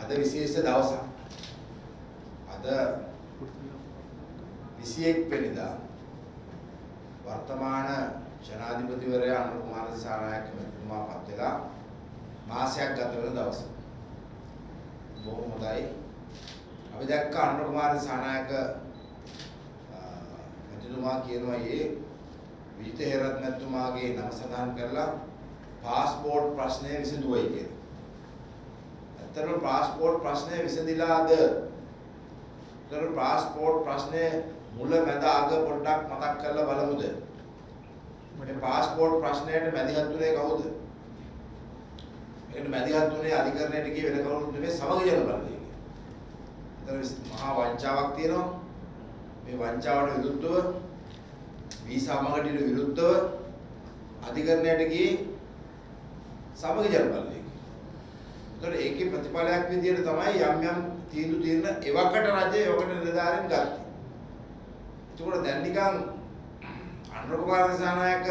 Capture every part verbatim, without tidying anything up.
අද විශේෂ දවසක්. අද විසිඑක් වෙනිදා වර්තමාන ජනාධිපතිවරයා අනුර කුමාර දිසානායක මැතිතුමා පත් වෙලා මාසයක් ගත වෙන දවස. බොහොම හොඳයි. අපි දැක්ක අනුර කුමාර දිසානායක මැතිතුමා කියනවා මේ විජිත හේරත් මැතිතුමාගේ නම සඳහන් කරලා පාස්පෝර්ට් ප්‍රශ්නය විසඳුවයි කියලා. ඇත්තටම පාස්පෝර්ට් ප්‍රශ්නය විසඳිලාද? ඒතර පාස්පෝර්ට් ප්‍රශ්නේ මුල මැද අග පොඩ්ඩක් මතක් කරලා බලමුද? මේ පාස්පෝර්ට් ප්‍රශ්නයට මැදිහත් වුණේ කවුද? මේකට මැදිහත් වුණේ අධිකරණයට ගිය වෙන කවුරුත් නෙමෙයි සමග ජන බලවේගය. ඒතර මහා වංචාවක් තියෙනවා. මේ වංචාවට විරුද්ධව වීසා මගටට විරුද්ධව අධිකරණයට ගියේ සමග ජන බලවේගය. ඒතර ඒකේ ප්‍රතිඵලයක් විදියට තමයි යම් යම් තීන්දුව తీරන එවකට රජය එවකට නිලධාරීන් ගත්තේ. ඒකෝට දැන් නිකන් අනුර කුමාර දිසානායක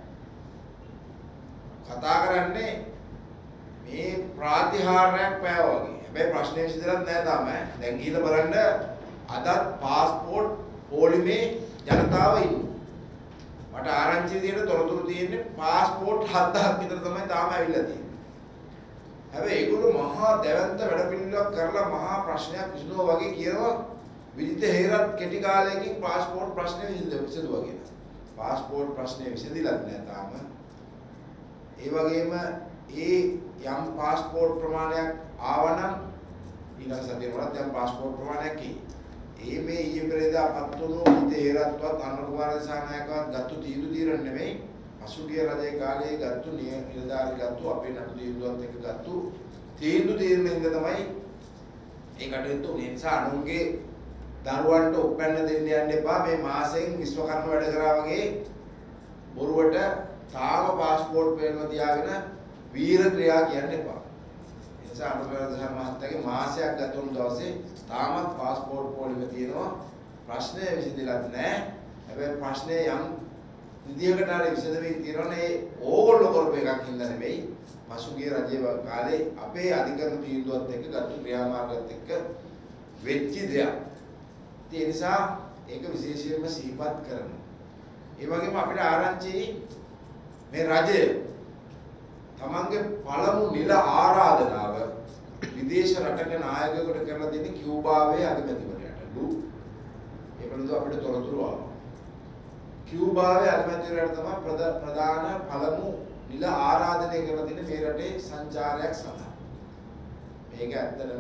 කතා කරන්නේ මේ ප්‍රාතිහාර්යයක් පෑවා වගේ. හැබැයි ප්‍රශ්නේ විසඳලත් නෑ තාම. දැන් ගිහලා බලන්න අදත් පාස්පෝර්ට් පොලිමේ ජනතාව ඉන්නවා. මට ආරංචි විදියට තොරතුරු තියෙන්නේ පාස්පෝර්ට් හත්දහක් විතර තමයි තාම ඇවිල්ලා තියෙන්නේ. හැබැයි ඒගොල්ලෝ මහා දැවැන්ත වැඩපිළිවෙලක් කරලා මහා ප්‍රශ්නයක් විසඳුවා වගේ කියනවා විජිත හේරත් කෙටි කාලයකින් පාස්පෝර්ට් ප්‍රශ්නේ විසඳුවා කියලා. පාස්පෝර්ට් ප්‍රශ්නේ විසඳිලත් නෑ තාම. ඒ වගේම ඒ යම් පාස්පෝර්ට් ප්‍රමාණයක් ආවනම් ඊළඟ සතියේ වලත් යම් පාස්පෝර්ට් ප්‍රමාණයක් කි. ඒ මේ ඊයේ පෙරේදා පත්තුණු විජිත හේරත්වත් අනුර කුමාර දිසානායකවත් ගත්තු තීන්දුව తీරන්නේ නෙමෙයි. පසුගිය රජයේ කාලේ ගත්තු නිලධාරි ගත්තු අපේ නඩු තීන්දුවත් එක්ක ගත්තු තීන්දුව తీරන හින්දා තමයි ඒ කටයුතු උනේ. නිසා අනුන්ගේ දරුවන්ට උපැන්න දෙන්න යන්න එපා. මේ මාසෙන් විශ්වකර්ම වැඩ කරා වගේ බොරුවට තාම පාස්පෝර්ට් පේන්න තියාගෙන වීර ක්‍රියා කියන්න එපා. ඒ නිසා අනුර දහම් මහත්තයාගේ මාසයක් ගත වුණු දවසේ තාමත් පාස්පෝර්ට් පොලිමේ තියෙනවා. ප්‍රශ්නේ විසඳිලත් නැහැ. හැබැයි ප්‍රශ්නේ යම් විදියකට හරි විසඳෙමින් තියෙනනේ ඕගොල්ලෝ කරපු එකක් හින්දා නෙමෙයි. පසුගිය රජයේ කාලේ අපේ අධිකරණ තීන්දුවත් එක්ක ගත්ත ක්‍රියාමාර්ගات එක්ක වෙච්ච දෙයක්. ඒ නිසා ඒක විශේෂයෙන්ම සිහිපත් කරනවා. ඒ වගේම අපිට ආරංචි මේ රජය තමන්ගේ පළමු නිල ආරාධනාව විදේශ රටක නායකයෙකුට කරලා දෙන්නේ කියුබාවේ අගමැතිවරයාට. ඒ පිළිබඳව අපිට තොරතුරු ආවා. කියුබාවේ අගමැතිවරයාට තමයි ප්‍රධාන පළමු නිල ආරාධනය කරලා දෙන්නේ මේ රටේ සංචාරයක් සඳහා. මේක ඇත්තටම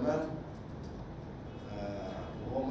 බොහොම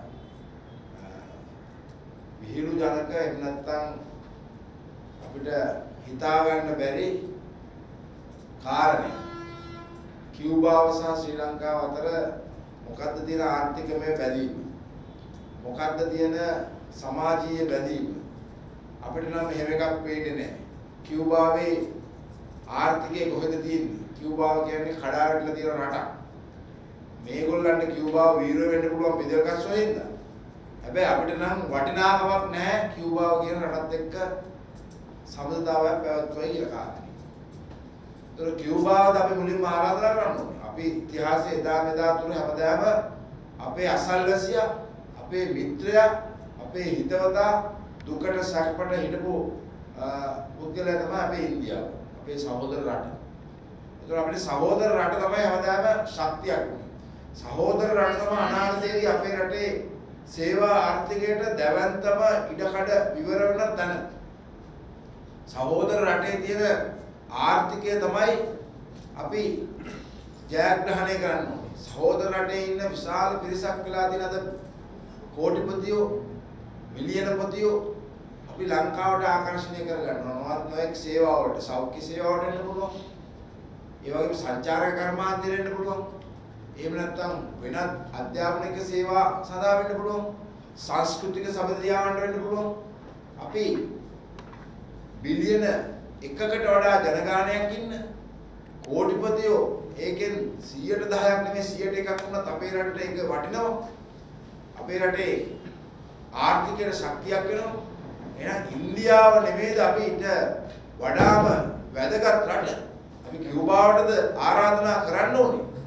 විහිළු ජනක එහෙම නැත්නම් අපිට හිතා ගන්න බැරි කාරණේ. කියුබාව සහ ශ්‍රී ලංකාව අතර මොකද්ද තියෙන ආර්ථිකමය බැඳීම? මොකද්ද තියෙන සමාජීය බැඳීම? අපිට නම් එහෙම එකක් පේන්නේ නැහැ. කියුබාවේ ආර්ථිකය කොහෙද තියෙන්නේ? කියුබාව කියන්නේ කඩාවැටලා තියෙන රටක්. මේගොල්ලන්ට කියුබාව වීරය වෙන්න පුළුවන් බෙදල්කස් වෙන්න. හැබැයි අපිට නම් වටිනාකමක් නැහැ කියුබාව කියන රටත් එක්ක සමබරතාවයක් පැවැත්වුවයි කියලා කාරණේ. ඒතර කියුබාවද අපි මුලින්ම ආරාධනා කරනවා. අපි ඉතිහාසයේ එදා මෙදා තුර හැමදාම අපේ අසල්වැසියා, අපේ මිත්‍රයා, අපේ හිතවතා දුකට සැපට හිටපු පුද්ගලයා තමයි අපේ ඉන්දියාව. අපේ සහෝදර රට. ඒතර අපේ සහෝදර රට තමයි හැමදාම ශක්තියක් උනේ. සහෝදර රට තමයි අනාගතයේදී අපේ රටේ සේවා ආර්ථිකයට දැවැන්තම ඉඩකඩ විවර වෙන තැන. සහෝදර රටේ තියෙන ආර්ථිකය තමයි අපි ජයග්‍රහණය කරන්න ඕනේ. සහෝදර රටේ ඉන්න විශාල පිරිසක් වෙලා තියෙන අද කෝටිපතියෝ, මිලියනපතියෝ අපි ලංකාවට ආකර්ෂණය කරගන්නවා. නොඑක් සේවා වලට, සෞඛ්‍ය සේවා වලට එන්න පුළුවන්. ඒ වගේම සංචාරක කර්මාන්තයට එන්න පුළුවන්. එහෙම නැත්නම් වෙනත් අධ්‍යාපනික සේවා සඳහා වෙන්න පුළුවන්. සංස්කෘතික සම්බන්ධතාවයන්ට වෙන්න පුළුවන්. අපි බිලියන එකකට වඩා ජනගහනයක් ඉන්න කෝටිපතියෝ ඒකෙන් සියයට දහයක් නෙමෙයි සියයට එකක් වුණත් අපේ රටට ඒක වටිනවා. අපේ රටේ ආර්ථිකයට ශක්තියක් වෙනවා. එහෙනම් ඉන්දියාව නෙමෙයිද අපිට වඩාම වැදගත් රට? අපි කියුබාවටද ආරාධනා කරන්න ඕනේ.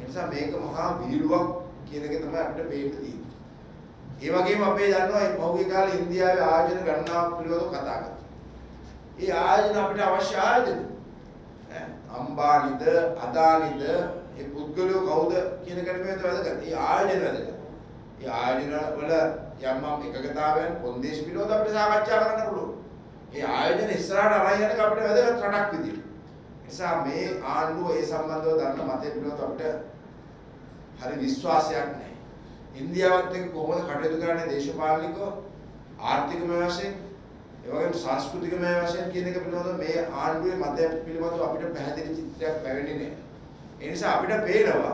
නිසා මේක මහා විහිළුවක් කියන එක තමයි අපිට පේන්න තියෙන්නේ. ඒ වගේම අපේ දන්නවා මේ පහුගිය කාලේ ඉන්දියාවේ ආයෝජන ගණනාවක් පිළිබඳව කතා කරා. ඒ ආයෝජන අපිට අවශ්‍ය ආයෝජන. ඈ අම්බානිද අදානිද මේ පුද්ගලයෝ කවුද කියන එක නෙමෙයි වැදගත්. මේ ආයෝජන වැදගත්. මේ ආයෝජන වල යම් යම් එකගතාවයන් කොන්දේශ පිළිබඳව අපිට සාකච්ඡා කරන්න පුළුවන්. මේ ආයෝජන ඉස්සරහට අරන් යන එක අපිට වැදගත් රටක් විදියට. නිසා මේ ආණ්ඩුව ඒ සම්බන්ධව දන්න මතය පිළිබඳව අපිට හරි විශ්වාසයක් නැහැ. ඉන්දියාවත් එක්ක කොහොමද කටයුතු කරන්නේ දේශපාලනිකව ආර්ථිකමය වශයෙන් ඒ වගේම සංස්කෘතිකමය වශයෙන් කියන එක පිළිබඳව මේ ආණ්ඩුවේ මතය පිළිබඳව අපිට පැහැදිලි චිත්‍රයක් පැවෙන්නේ නැහැ. ඒ නිසා අපිට පේනවා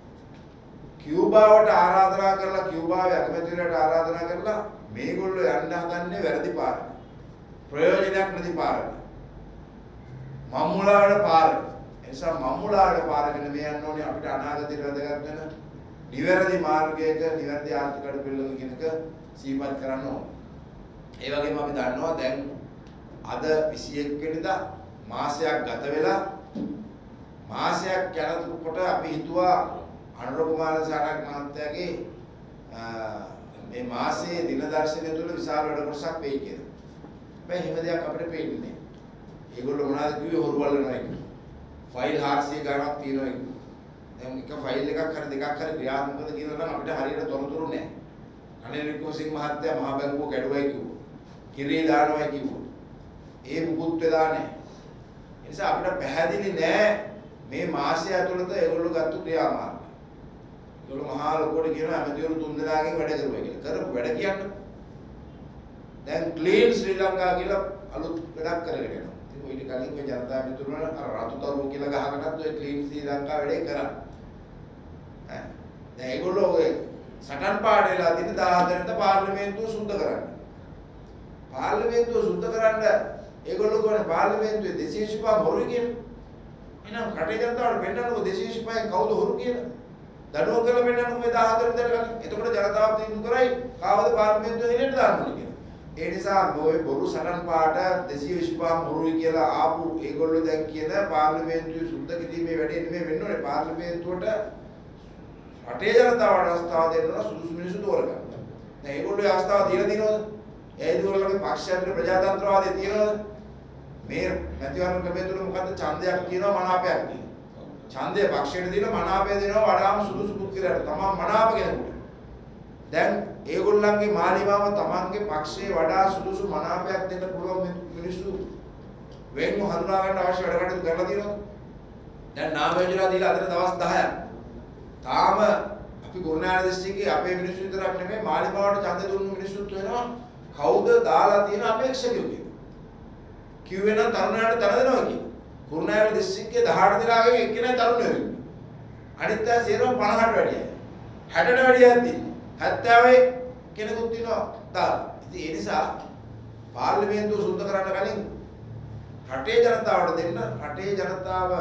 කියුබාවට ආරාධනා කරලා කියුබාවේ අගමැතිවරයාට ආරාධනා කරලා මේගොල්ලෝ යන්න හදන්නේ වැරදි පාරට. ප්‍රයෝජනයක් නැති පාරට. මම්මුලාට පාරට. ඒ නිසා මම්මුලාට පාරගෙන මේ යන්න ඕනේ අපිට අනාගතයට වැදගත් වෙන නිවැරදි මාර්ගයක නිවැරදි ආර්ථික කඩපිල්ලක කෙනක සීපත් කරන්න ඕනේ. ඒ වගේම අපි දන්නවා දැන් අද විසිඑක වෙනිදා මාසයක් ගත වෙලා මාසයක් යනකොට අපි හිතුවා අනුර කුමාර සාරක් මහත්තයාගේ මේ මාසයේ දින දර්ශනය තුළ විශාල වැඩ කොටසක් වෙයි කියලා. හැබැයි එහෙම දෙයක් අපිට පේන්නේ නැහැ. ඒගොල්ලෝ මොනවද කිව්වේ හොරුවල් වෙනවා කියලා. ෆයිල් හාරසිය ගණනක් තියෙනවා කියලා. දැන් එක ෆයිල් එකක් හරි දෙකක් හරි ක්‍රියාත්මකද කියලා නම් අපිට හරියට තොරතුරු නැහැ. අනිල් වික්‍රමසිංහ මහත්තයා මහ බැංකුව කැඩුවයි කිව්වා. කිරේ දානවයි කිව්වා. ඒ මුකුත් වෙලා නැහැ. ඒ නිසා අපිට පැහැදිලි නැහැ මේ මාසය ඇතුළත ඒගොල්ලෝ ගත්ත ක්‍රියාමාර්ග. ඒගොල්ලෝ මහා ලොකුවට කියනවා ඇමතිවරු තුන් දෙනාගෙන් වැඩ කරුවා කියලා. කරපු වැඩ කියන්නේ. දැන් ක්ලීන් ශ්‍රී ලංකා කියලා අලුත් වැඩක් කරගෙන යනවා. ඉතින් ඊට කලින් මේ ජනතා මිතුරුන අර රතුතරුව කියලා ගහකටත් ඔය ක්ලීන් ශ්‍රී ලංකා වැඩේ කරා. ඈ දැන් ඒගොල්ලෝ ඔය සටන් පාඩේලා තියෙන දාහතරට පාර්ලිමේන්තුව සුද්ධ කරන්න. පාර්ලිමේන්තුව සුද්ධ කරන්න ඒගොල්ලෝ කියන්නේ පාර්ලිමේන්තුවේ දෙසිය විසි පහ හොරු කියලා. එහෙනම් රටේ ජනතාවට පෙන්නන්නකො දෙසිය විසි පහෙන් කවුද හොරු කියලා. දඩුවම් කරලා පෙන්නන්නකො මේ දාහතර විතර ගන්න. එතකොට ජනතාව තීන්දුව කරයි කාවද පාර්ලිමේන්තුවේ එළියට දාන්න ඕනේ කියලා. ඒ නිසා ඔය බොරු සටන් පාඩ දෙසිය විසි පහ හොරුයි කියලා ආපු ඒගොල්ලෝ දැන් කියන පාර්ලිමේන්තුවේ සුද්ධ කිරීමේ වැඩේ නෙමෙයි වෙන්න ඕනේ. පාර්ලිමේන්තුවට රටේ ජනතාවට අවස්ථාව දෙන්න සුදුසු මිනිස්සු තෝරගන්න. දැන් ඒගොල්ලෝ ඒ අවස්ථාව දීලා දිනවද? ඒ දුරලගේ පක්ෂයන්ට ප්‍රජාතන්ත්‍රවාදයේ තියනවද? මේ මැතිවරණ ක්‍රමය තුළ මොකද්ද ඡන්දයක් කියනවා මනාපයක් කියනවා. ඡන්දය පක්ෂයට දීලා මනාපය දෙනවා වඩාම සුදුසු පුද්ගලයාට තමන් මනාප කෙනෙකුට. දැන් ඒගොල්ලන්ගේ මාලිමාව තමන්ගේ පක්ෂයේ වඩා සුදුසු මනාපයක් දෙන්න පුළුවන් මිනිස්සු වෙන්ව හඳුනා ගන්න අවශ්‍ය වැඩ කටයුතු කරලා තියෙනවා. දැන් නාම යෝජනා දීලා අද දවස් දහයක්. තාම අපි ගුරුනායක දිස්ත්‍රික්කයේ අපේ මිනිස්සු විතරක් නෙමෙයි මාලිමාවට ඡන්ද දුන්නු මිනිස්සුත් වෙනවා. කවුද දාලා තියෙන අපේක්ෂකයෝ කියලා. කිව්වේ නම් තරුණයාට තන දෙනවා කියලා. ගුරුනායක දිස්ත්‍රික්කයේ දහඅට දෙනාගෙන් එක්කෙනා තරුණයෝ ඉන්නේ. අනිත් අය සියරම පනහට වැඩියි. හැටට වැඩියක් තියෙනවා. හැත්තෑවේ කෙනෙකුත් ඉන්නවා දාලා. ඉතින් ඒ නිසා පාර්ලිමේන්තුව සුද්ධ කරන්න කලින් රටේ ජනතාවට දෙන්න රටේ ජනතාව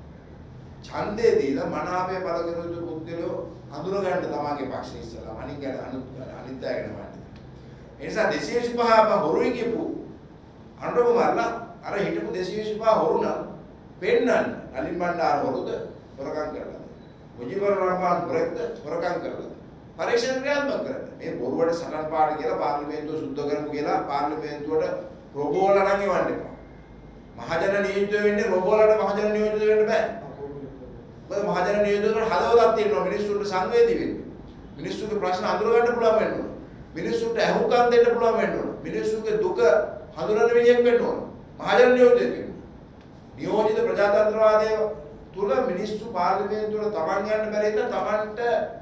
ඡන්දේ දීලා මනාපය පළ කරන යුතු පුද්ගලයෝ හඳුන ගන්න තමන්ගේ පක්ෂය ඉස්සලා අනිත් ගැන අනිත් අය ගැන වань. ඒ නිසා දෙසිය විසි පහ හොරුයි කියපු අනුර කුමාරලා අර හිටපු දෙසිය විසි පහ හොරු නම් පෙන්නන්න නලින් බණ්ඩාර හොරුද හොරකම් කරලා. මුජිබුර රහමාන් හොරෙක්ද හොරකම් කරලා. පරීක්ෂණ ක්‍රියාත්මක කරන්න. මේ බොරුවට සටන් පාඩ කියලා පාර්ලිමේන්තුව සුද්ධ කරමු කියලා පාර්ලිමේන්තුවට රොබෝලා නම් එවන්න එපා. මහජන නියෝජිත වෙන්නේ රොබෝලාට මහජන නියෝජිත වෙන්න බෑ. මොකද මහජන නියෝජිත වල හදවතක් තියෙනවා මිනිස්සුන්ට සංවේදී වෙන්න. මිනිස්සුන්ගේ ප්‍රශ්න අඳුර ගන්න පුළුවන් වෙන්න ඕන. මිනිස්සුන්ට අහුම්කම් දෙන්න පුළුවන් වෙන්න ඕන. මිනිස්සුන්ගේ දුක හඳුනන විදියක් වෙන්න ඕන. මහජන නියෝජිතයෙක් වෙන්න. නියෝජිත ප්‍රජාතන්ත්‍රවාදය තුල මිනිස්සු පාර්ලිමේන්තුවට තමන් යන්න බැරි ඉන්න තමන්ට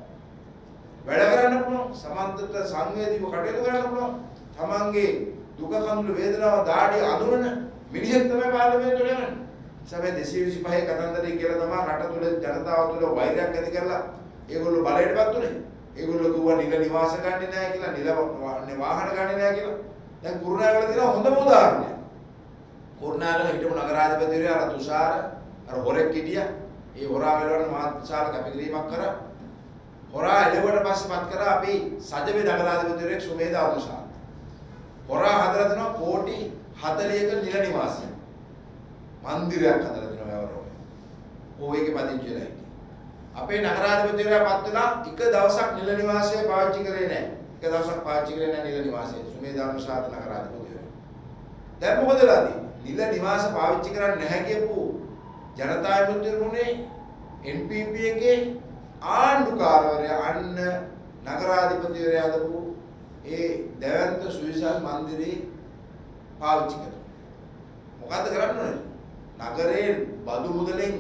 වැඩ කරන්න පුළුවන්. සමන්තට සංවේදීව කටයුතු කරන්න පුළුවන්. තමන්ගේ දුක කඳුළු වේදනාව දාඩි අඳුරන මිනිහෙක් තමයි පාර්ලිමේන්තුවට යන්නේ. සමේ දෙසිය විසි පහේ කතන්දරය කියලා තමයි රට තුල ජනතාව තුල වෛරයක් ඇති කරලා ඒගොල්ලෝ බලයටපත් උනේ. ඒගොල්ලෝ කිව්වා නිල නිවාස ගන්නෙ නැහැ කියලා, නිල වාහන ගන්නෙ නැහැ කියලා. දැන් කුරුණෑගල තියෙන හොඳම උදාහරණයක්. කුරුණෑගල හිටපු නගරාධිපතිවරයා අර තුෂාර අර හොරෙක් හිටියා. ඒ හොරා වෙලවන්න මහත් විශාල කැපකිරීමක් කරා. හොරා එළවට පස්සේ පත් කරා අපි සජමේ නගරාධිපතිවරයෙක් සුමේද අවුෂා. හොරා හදලා දෙනවා කෝටි හතළිහක නිල නිවාසයක්. මන්දිරයක් හදලා දෙනවා වැවරෝ. ඕ එකේ පදිංචි වෙලා හිටියා. අපේ නගරාධිපතිවරයා පත් වෙලා එක දවසක් නිල නිවාසය පාවිච්චි කරේ නැහැ. එක දවසක් පාවිච්චි කරේ නැහැ නිල නිවාසය. සුමේ ධර්මශාල නගරාධිපතිවරයා. දැන් මොකද වෙලාදී? නිල නිවාස පාවිච්චි කරන්නේ නැහැ කියපු ජනතා විමුක්තිරුනේ එන් පී පී එකේ ආණ්ඩුකාරවරයා අන්න නගරාධිපතිවරයා දපු ඒ දැවැන්ත සුවිසල් මන්දිරේ පාවිච්චි කරනවා. මොකද්ද කරන්න ඕනේ? නගරේ බදු මුදලෙන්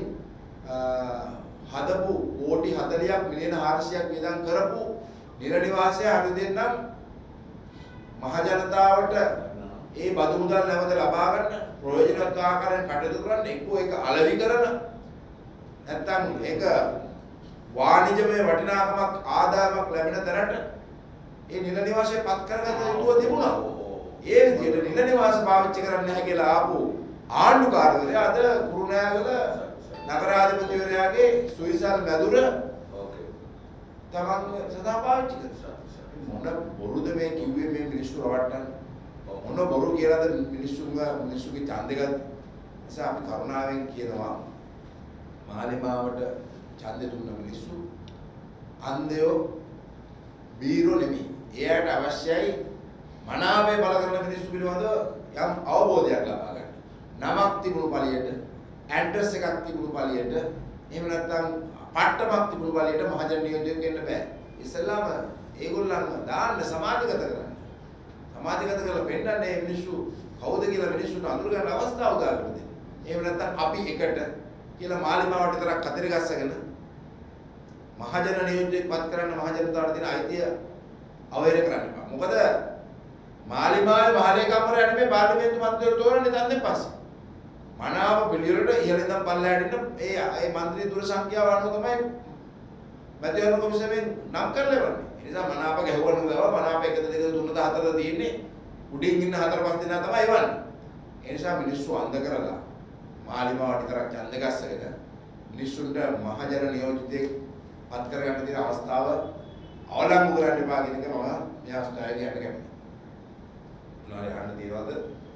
හදපු කෝටි හතළියක් මිලියන හාරසියක් වියදම් කරපු නිල නිවාසය අර දෙන්නම් මහ ජනතාවට ඒ බදු මුදල් නැවත ලබා ගන්න ප්‍රයෝජනවත් ආකාරයෙන් කටයුතු කරන්න එක්කෝ ඒක අලෙවි කරන නැත්නම් ඒක වාණිජමය වටිනාකමක් ආදායමක් ලැබෙන තැනට ඒ නිල නිවාසය පත් කරගන්න යුතුව තිබුණා. ඒ විදිහට නිල නිවාස පාවිච්චි කරන්න නැහැ කියලා ආපු ආණ්ඩුකාරවරයා අද කුරුණෑගල නගරාධිපතිවරයාගේ සුවිසල් මැදුර ඕකේ තමන් සදා පාවිච්චි කරා. මොන බොරුද මේ කිව්වේ මේ මිනිස්සු රවට්ටන්න? මොන බොරු කියලාද මිනිස්සුන්ව මිනිස්සුගේ ඡන්දෙ ගත්ත නිසා අපි කරුණාවෙන් කියනවා මාලිමාවට ඡන්දෙ දුන්න මිනිස්සු අන්දයෝ බීරෝ නෙමෙයි. එයාට අවශ්‍යයි මනාවේ බල කරන මිනිස්සු පිළිබඳව යම් අවබෝධයක් ලබා ගන්න. නමක් තිබුණු පළියට ඇඩ්‍රස් එකක් තිබුණු පළියට එහෙම නැත්නම් පට්ටමක් තිබුණු පළියට මහජන නියෝජනයක් වෙන්න බෑ. ඉස්සෙල්ලාම ඒගොල්ලන්ව දාන්න සමාජගත කරන්න. සමාජගත කරලා පෙන්නන්නේ මේ මිනිස්සු කවුද කියලා මිනිස්සුන්ට අඳුර ගන්න අවස්ථාව උදා කර දෙන්න. එහෙම නැත්නම් අපි එකට කියලා මාලිමාවට විතරක් කතරි ගස්සගෙන මහජන නියෝජනයක් පත් කරන්න මහ ජනතාවට දෙන අයිතිය අවෛර කරන්න එපා. මොකද මාලිමාවේ මහලේකම්වරයා නෙමෙයි පාර්ලිමේන්තු මන්ත්‍රීවරු තෝරන්නේ තන්දෙන් පස්සේ. මනාව පිළිවෙලට ඉහළ ඉඳන් පල්ලෙහාට ඉන්න ඒ ඒ മന്ത്രി දුර සංඛ්‍යාව අනුව තමයි මැතිවරණ කොමිසමෙන් නම් කරලා ඉවරනේ. ඒ නිසා මනාප ගැහුවන ගාව මනාප එක දෙක තුන හතර තියෙන්නේ උඩින් ඉන්න හතර පහ දෙනා තමයි ඉවරනේ. ඒ නිසා මිනිස්සු අන්ධ කරලා මාලිමාවට විතරක් ඡන්ද ගස්සගෙන මිනිස්සුන්ට මහජන නියෝජිතයෙක් පත් කරගන්න තියෙන අවස්ථාව අවලංගු කරන්න එපා කියන එක මම මේ අවස්ථාවේදී කියන්න කැමතියි. මොනවාරි අහන්න තියෙනවද?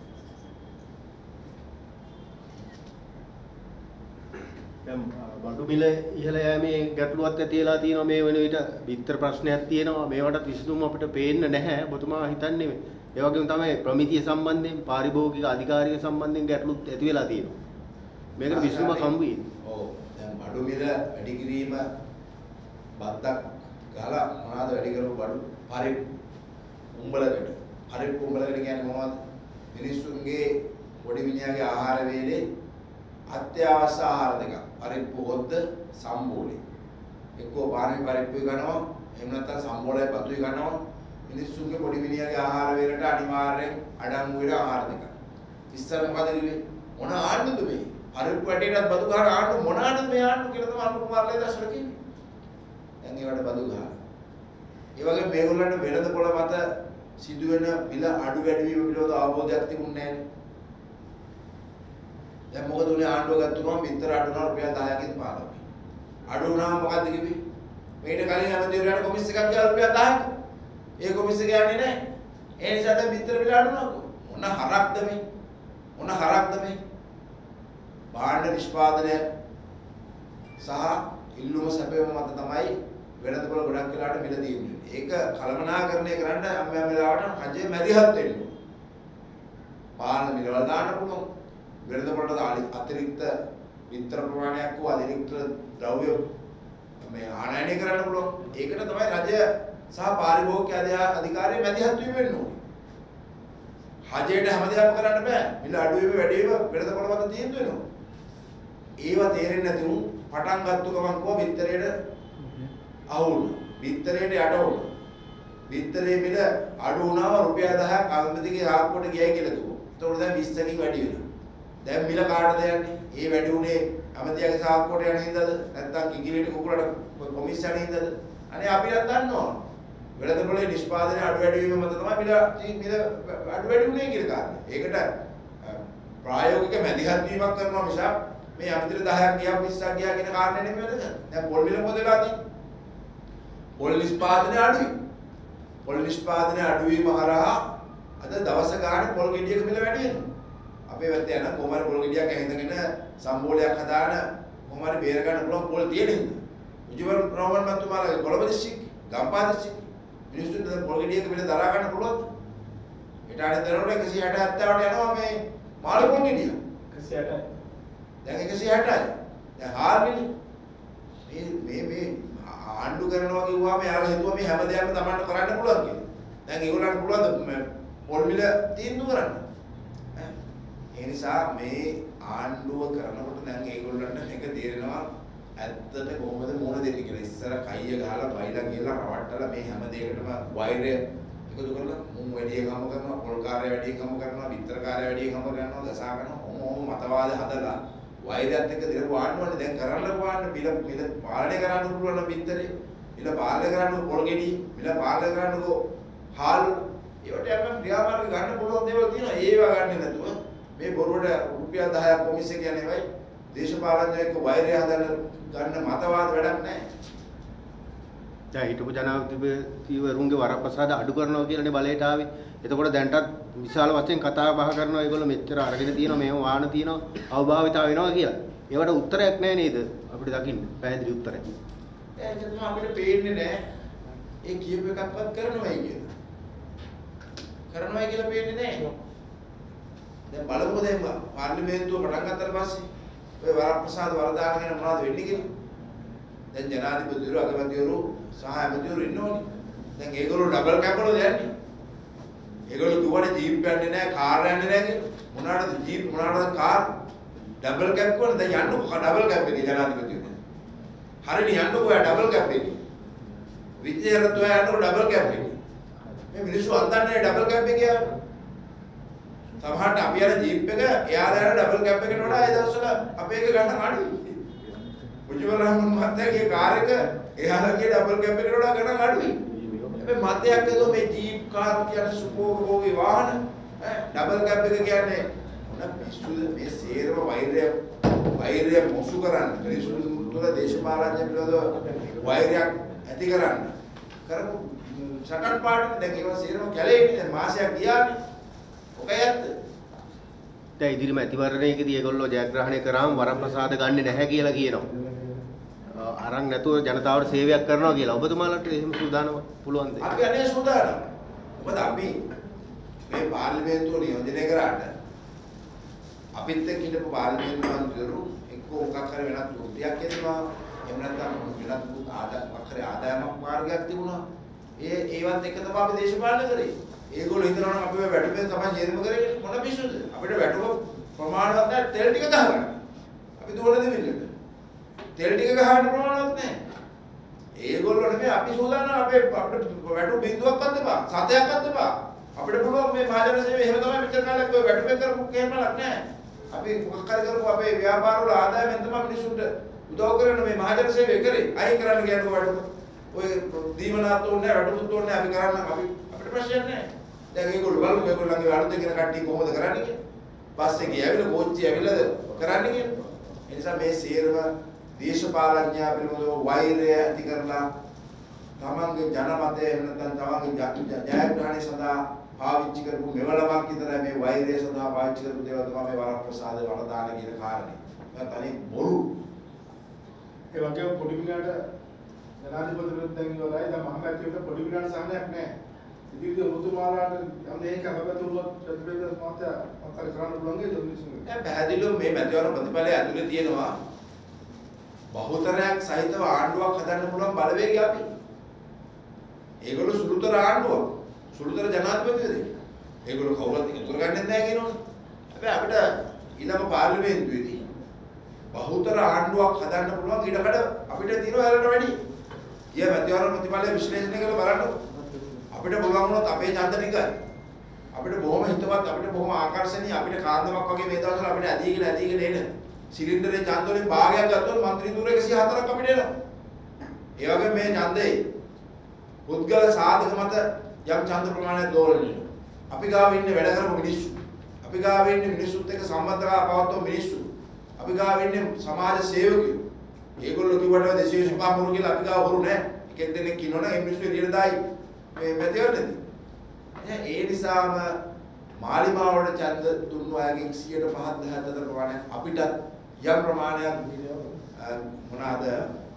දැන් බඩු මිල ඉහළ යෑමේ ගැටලුවක් ඇති වෙලා තියෙනවා මේ වෙන විට විතර ප්‍රශ්නයක් තියෙනවා මේවට විසඳුම් අපිට පේන්නේ නැහැ ඔබතුමා හිතන්නේ ඒ වගේම තමයි ප්‍රමිතිය සම්බන්ධයෙන් පාරිභෝගික අධිකාරිය සම්බන්ධයෙන් ගැටලුත් ඇති වෙලා තියෙනවා මේකට විසඳුමක් හම්බ වෙන්නේ. ඔව් දැන් බඩු මිල වැඩි කිරීම බද්දක් ගහලා මොනවාද වැඩි කරපු බඩු පරි උඹලකට පරි උඹලකට කියන්නේ මොනවද? මිනිස්සුන්ගේ පොඩි මිනිහාගේ ආහාර වේලේ අත්‍යවශ්‍ය ආහාර දෙක පරිප්පු හොද්ද සම්බෝලේ එක්කෝ පානේ පරිප්පු ගන්නවා එහෙම නැත්නම් සම්බෝලේ පතුයි ගන්නවා මිනිස්සුන්ගේ පොඩි මිනිහාගේ ආහාර වේලට අනිවාර්යෙන් අඩංගු වෙන ආහාර දෙක ඉස්සර මොකද කිව්වේ මොන ආණ්ඩුද මේ පරිප්පු වැටේටත් බදු ගන්න ආණ්ඩු මොන ආණ්ඩුද මේ ආණ්ඩු කියලා තමයි අනුර කුමාරලේ දැසල කිව්වේ දැන් ඒවට බදු ගන්න ඒ වගේ මේගොල්ලන්ට වෙළඳ පොළ මත සිදුවෙන මිල අඩු වැඩි වීම පිළිබඳ අවබෝධයක් තිබුණේ නැහැ. දැන් මොකද උනේ ආණ්ඩුව ගත්තුනම විතර අඩු වුණා රුපියල් දහයකින් පාරක්. අඩු වුණාම මොකද්ද කිව්වේ? මේකට කලින් ඇමතිවරයාට කොමිස් එකක් ගියා රුපියල් දහයක. ඒ කොමිස් එක යන්නේ නැහැ. ඒ නිසා දැන් විතර පිළ අඩු වුණා. මොන හරක්ද මේ? මොන හරක්ද මේ? භාණ්ඩ නිෂ්පාදනය සහ ඉල්ලුම සැපයීම මත තමයි වෙළඳපොළ ගොඩක් වෙලාවට මිල තියෙන්නේ. ඒක කළමනාකරණය කරන්න යම් යම් වෙලාවට රජය මැදිහත් වෙන්න. පාන මිලවල දාන්න පුළුවන්. වෙළඳපොළට අතිරික්ත විතර ප්‍රමාණයක් වූ අතිරික්ත ද්‍රව්‍ය මේ ආනයනය කරන්න පුළුවන්. ඒකට තමයි රජය සහ පාරිභෝගික අධිකාරිය මැදිහත් වීම වෙන්න ඕනේ. රජයට හැමදේම කරන්න බෑ. මිල අඩු වීම වැඩි වීම වෙළඳපොළ මත තීන්දුව වෙනවා. ඒව තේරෙන්නේ නැති උන් පටන් ගත්තු ගමන් කෝ විතරේට අවුල්. විතරේට යට වුණා. විතරේ මිල අඩු වුණාම රුපියල් දහයක් අගමැතිගේ ආප්පුවට ගියයි කියලා කිව්වා. ඒතකොට දැන් විස්සකින් වැඩි වෙනවා. දැන් මිල කාටද යන්නේ? ඒ වැඩි උනේ අමතියගේ සාක්කුවට යන හින්දාද? නැත්නම් කිකිලිට කුකුලට කොමිස් යන හින්දාද? අනේ අපිට දන්නවා. වෙළඳපොළේ නිෂ්පාදනය අඩු වැඩි වීම මත තමයි මිල මිල අඩු වැඩි උනේ කියලා කාරණේ. ඒකට ප්‍රායෝගික මැදිහත් වීමක් කරනවා මිසක් මේ අමතිර දහයක් ගියා විස්සක් ගියා කියන කාරණේ නෙමෙයි වැදගත්. දැන් පොල් මිල මොකද වෙලා තියෙන්නේ? පොල් නිෂ්පාදනය අඩුයි. පොල් නිෂ්පාදනය අඩු වීම හරහා අද දවස ගානේ පොල් ගෙඩියක මිල වැඩි වෙනවා. අපේ වැත්තේ යන කොහමද පොල් ගෙඩියක් ඇහිඳගෙන සම්බෝලයක් හදාන කොහමද බේර ගන්න පුළුවන් පොල් තියෙන හින්දා. ජීවන රෝමන් මතුමාලගේ කොළඹ දිස්ත්‍රික්ක ගම්පහ දිස්ත්‍රික්ක මිනිස්සුන්ට දැන් පොල් ගෙඩියක මිල දරා ගන්න පුළුවන්ද? ඊට අනේ දරනකොට එකසිය හැට හැත්තෑවට යනවා මේ මාළු පොල් ගෙඩිය. එකසිය හැටයි. දැන් එකසිය හැටයි. දැන් හාල් මිල මේ මේ මේ ආණ්ඩු කරනවා කිව්වම යාළුවා හිතුවා මේ හැම දෙයක්ම Tamanට කරන්න පුළුවන් කියලා. දැන් ඒගොල්ලන්ට පුළුවන්ද පොල් මිල තීන්දුව කරන්න? ඈ ඒ නිසා මේ ආණ්ඩුව කරනකොට දැන් ඒගොල්ලන්ට මේක තේරෙනවා ඇත්තට කොහොමද මොන දෙන්නේ කියලා. ඉස්සර කයිය ගහලා බයිලා කියලා රවට්ටලා මේ හැම දෙයකටම වෛරය එකතු කරලා මුන් වැඩි ගම කරනවා, පොල් කාර්ය වැඩි ගම කරනවා, විතර කාර්ය වැඩි ගම කරනවා, දසා කරනවා. ඔහොම ඔහොම මතවාද හදලා වෛරයත් එක්ක දිරපු ආණ්ඩුවනේ දැන් කරන්න පුළුවන් මිල මිල පාලනය කරන්න පුළුවන් නම් විතරේ. මිල පාලනය කරන්න පොල් ගෙඩි, මිල පාලනය කරන්නකෝ හාල් ඒවට යම් ක්‍රියාමාර්ග ගන්න පුළුවන් දේවල් තියෙනවා. ඒවා ගන්න නැතුව මේ බොරුවට රුපියල් දහයක් කොමිස් එක කියන්නේ වෙයි. දේශපාලනයක වෛරය හදන්න ගන්න මතවාද වැඩක් නැහැ. දැන් හිටපු ජනාධිපතිවරුන්ගේ වරප්‍රසාද අඩු කරනවා කියලානේ බලයට ආවේ. එතකොට දැන්ටත් විශාල වශයෙන් කතා බහ කරනවා ඒගොල්ලෝ මෙච්චර අරගෙන තියෙනවා මේව වාහන තියෙනවා අවභාවිතා වෙනවා කියලා. ඒවට උත්තරයක් නැහැ නේද අපිට දකින්න පැහැදිලි උත්තරයක්. ඒක තමයි අපිට පේන්නේ නැහැ. ඒ කියපු එකක්වත් කරනවයි කියලා. කරනවයි කියලා පේන්නේ නැහැ. දැන් බලමුකෝ දැන් පාර්ලිමේන්තුව පටන් ගත්තට පස්සේ ඔය වරප්‍රසාද වරදානගෙන මොනවද වෙන්නේ කියලා. දැන් ජනාධිපතිවරු අගමැතිවරු සහ ඇමතිවරු ඉන්නෝනේ. දැන් ඒගොල්ලෝ ඩබල් කැප් වල යන්නේ. ඒගොල්ලෝ දුවන්නේ ජීප් යන්නේ නැහැ, කාර් යන්නේ නැහැ කියලා. මොනවාටද ජීප් මොනවාටද කාර්? ඩබල් කැප් වල දැන් යන්නකො ඩබල් කැප් එකේ ජනාධිපතිවරු. හරිනේ යන්නකො ඔය ඩබල් කැප් එකේ. විජේරත්ව යන්නකො ඩබල් කැප් එකේ. මේ මිනිස්සු අන්දන්නේ ඩබල් කැප් එකේ යන්නේ. සමහරට අපි යන ජීප් එක එයාලා යන ඩබල් කැප් එකට වඩා ඒ දවස්වල අපේ එක ගන්න අඩුයි. මුජිබුර් රහමන් මහත්තයාගේ කාර් එක එයාලගේ ඩබල් කැප් එකට වඩා ගන්න අඩුයි. හැබැයි මතයක් දෝ මේ ජීප් කාර් කියන සුපෝභෝගී වාහන ඈ ඩබල් කැප් එක කියන්නේ මොන පිස්සුද මේ සේරම වෛරය වෛරය මොසු කරන්න මිනිස්සු තුළ දේශපාලනය පිළිබඳව වෛරයක් ඇති කරන්න කරපු සටන් පාඩම් දැන් ඒවා සේරම කැලේ ඉන්නේ මාසයක් ගියානේ. ඔකයි ඇත්ත. දැන් ඉදිරි මැතිවරණයකදී ඒගොල්ලෝ ජයග්‍රහණය කරාම වරප්‍රසාද ගන්නෙ නැහැ කියලා කියනවා. අරන් නැතුව ජනතාවට සේවයක් කරනවා කියලා. ඔබතුමාලට එහෙම සූදානම පුළුවන්ද? අපි අනේ සූදානම්. මොකද අපි මේ පාර්ලිමේන්තුව නියෝජනය කරාට අපිත් එක්ක හිටපු පාර්ලිමේන්තු මන්ත්‍රීවරු එක්ක මොකක් හරි වෙනත් වෘත්තියක් යනවා. එහෙම නැත්නම් වෙනත් ආදායමක් ආදායමක් මාර්ගයක් තිබුණා. ඒ ඒවත් එක්ක තමයි අපි දේශපාලනය කරේ. ඒගොල්ලෝ හිතනවා නම් අපි ඔය වැටුපෙන් තමයි ජීර්ම කරේ මොන පිස්සුද? අපිට වැටුප ප්‍රමාණවත් නැහැ තෙල් ටික ගහගන්න. අපි දුවන දෙමිල්ලට. තෙල් ටික ගහන්න ප්‍රමාණවත් නැහැ. ඒගොල්ලෝ නෙමෙයි අපි සෝදානම් අපේ අපිට වැටුප බිඳුවක්වත් දෙපා. සතයක්වත් දෙපා. අපිට පුළුවන් මේ මහජන සේවය එහෙම තමයි මෙච්චර කාලයක් ඔය වැටුපෙන් කරපු කේමලක් නැහැ. අපි මොකක් හරි කරපු අපේ ව්‍යාපාර වල ආදායමෙන් තමයි මිනිස්සුන්ට උදව් කරන මේ මහජන සේවය කරේ. අයින් කරන්න කියන්නේ වැටුප. ඔය දීමනාත් ඕනේ වැටුපුත් ඕනේ අපි කරන්න අපි අපිට ප්‍රශ්නයක් නැහැ. දැන් ඒගොල්ලෝ බලමු ඒගොල්ලන්ගේ අලුත් දෙකන කට්ටිය කොහොමද කරන්නේ කියලා. බස් එකේ ඇවිල්ලා කෝච්චිය ඇවිල්ලාද කරන්නේ කියලා. ඒ නිසා මේ සේරම දේශපාලඥයා පිළිබඳව වෛරය ඇති කරලා තමන්ගේ ජනමතය එහෙම නැත්නම් තමන්ගේ ජයග්‍රහණය සඳහා පාවිච්චි කරපු මෙවලමක් විතරයි මේ වෛරය සඳහා පාවිච්චි කරපු දේවල් තමයි මේ වරප්‍රසාද වලදාන කියන කාරණේ. ඒක තනි බොරු. ඒ වගේම පොඩි මිනිහට ජනාධිපතිවරුත් දැන් ඉවරයි. දැන් මහමැතිවරුන්ට පොඩි මිනිහට සාහනයක් නැහැ. ඉතින් ඔබතුමාලාට යම් දෙයක අපබතුරුවත් ප්‍රතිපේද මාත්‍ය අතර කරන්න පුළුවන් නේද මිනිස්සුන්ගේ? දැන් පැහැදිලිව මේ මැතිවරණ ප්‍රතිඵලය ඇතුලේ තියෙනවා බහුතරයක් සහිතව ආණ්ඩුවක් හදන්න පුළුවන් බලවේගය අපි. ඒගොල්ලෝ සුළුතර ආණ්ඩුවක්. සුළුතර ජනාධිපතිවරයෙක්. ඒගොල්ලෝ කවුරුත් එකතු කරගන්නේ නැහැ කියනවනේ. හැබැයි අපිට ඊළඟ පාර්ලිමේන්තුවේදී බහුතර ආණ්ඩුවක් හදන්න පුළුවන් ඊටකට අපිට තියෙනවා යාලට වැඩි. ඊය මැතිවරණ ප්‍රතිඵලය විශ්ලේෂණය කරලා බලන්න. අපිට පුළුවන් වුණොත් අපේ ඡන්ද ටිකයි අපිට බොහොම හිතවත් අපිට බොහොම ආකර්ෂණීය අපිට කාන්දමක් වගේ මේ දවස්වල අපිට ඇදීගෙන ඇදීගෙන එන සිලින්ඩරේ ඡන්ද වලින් භාගයක් ගත්තොත් മന്ത്രി ධූර එකසිය හතරක් අපිට එනවා. ඒ වගේ මේ ඡන්දේ පුද්ගල සාධක මත යම් ඡන්ද ප්‍රමාණයක් දෝලණය. අපි ගාව ඉන්නේ වැඩ කරපු මිනිස්සු. අපි ගාව ඉන්නේ මිනිස්සුත් එක්ක සම්බන්ධතාව පවත්වන මිනිස්සු. අපි ගාව ඉන්නේ සමාජ සේවකයෝ. ඒගොල්ලෝ කිව්වට දෙසිය විසිපහ හුරු කියලා අපි ගාව හුරු නැහැ. එකෙක් දෙනෙක් කිනවනම් ඒ මිනිස්සු එළියට දායි. මේ මැතිවරණදී. ඒ නිසාම මාලිමාවට ඡන්ද දුන්නු අයගෙන් සියයට පහක් දහයක් අතර ප්‍රමාණයක් අපිට යම් ප්‍රමාණයක් මොනවාද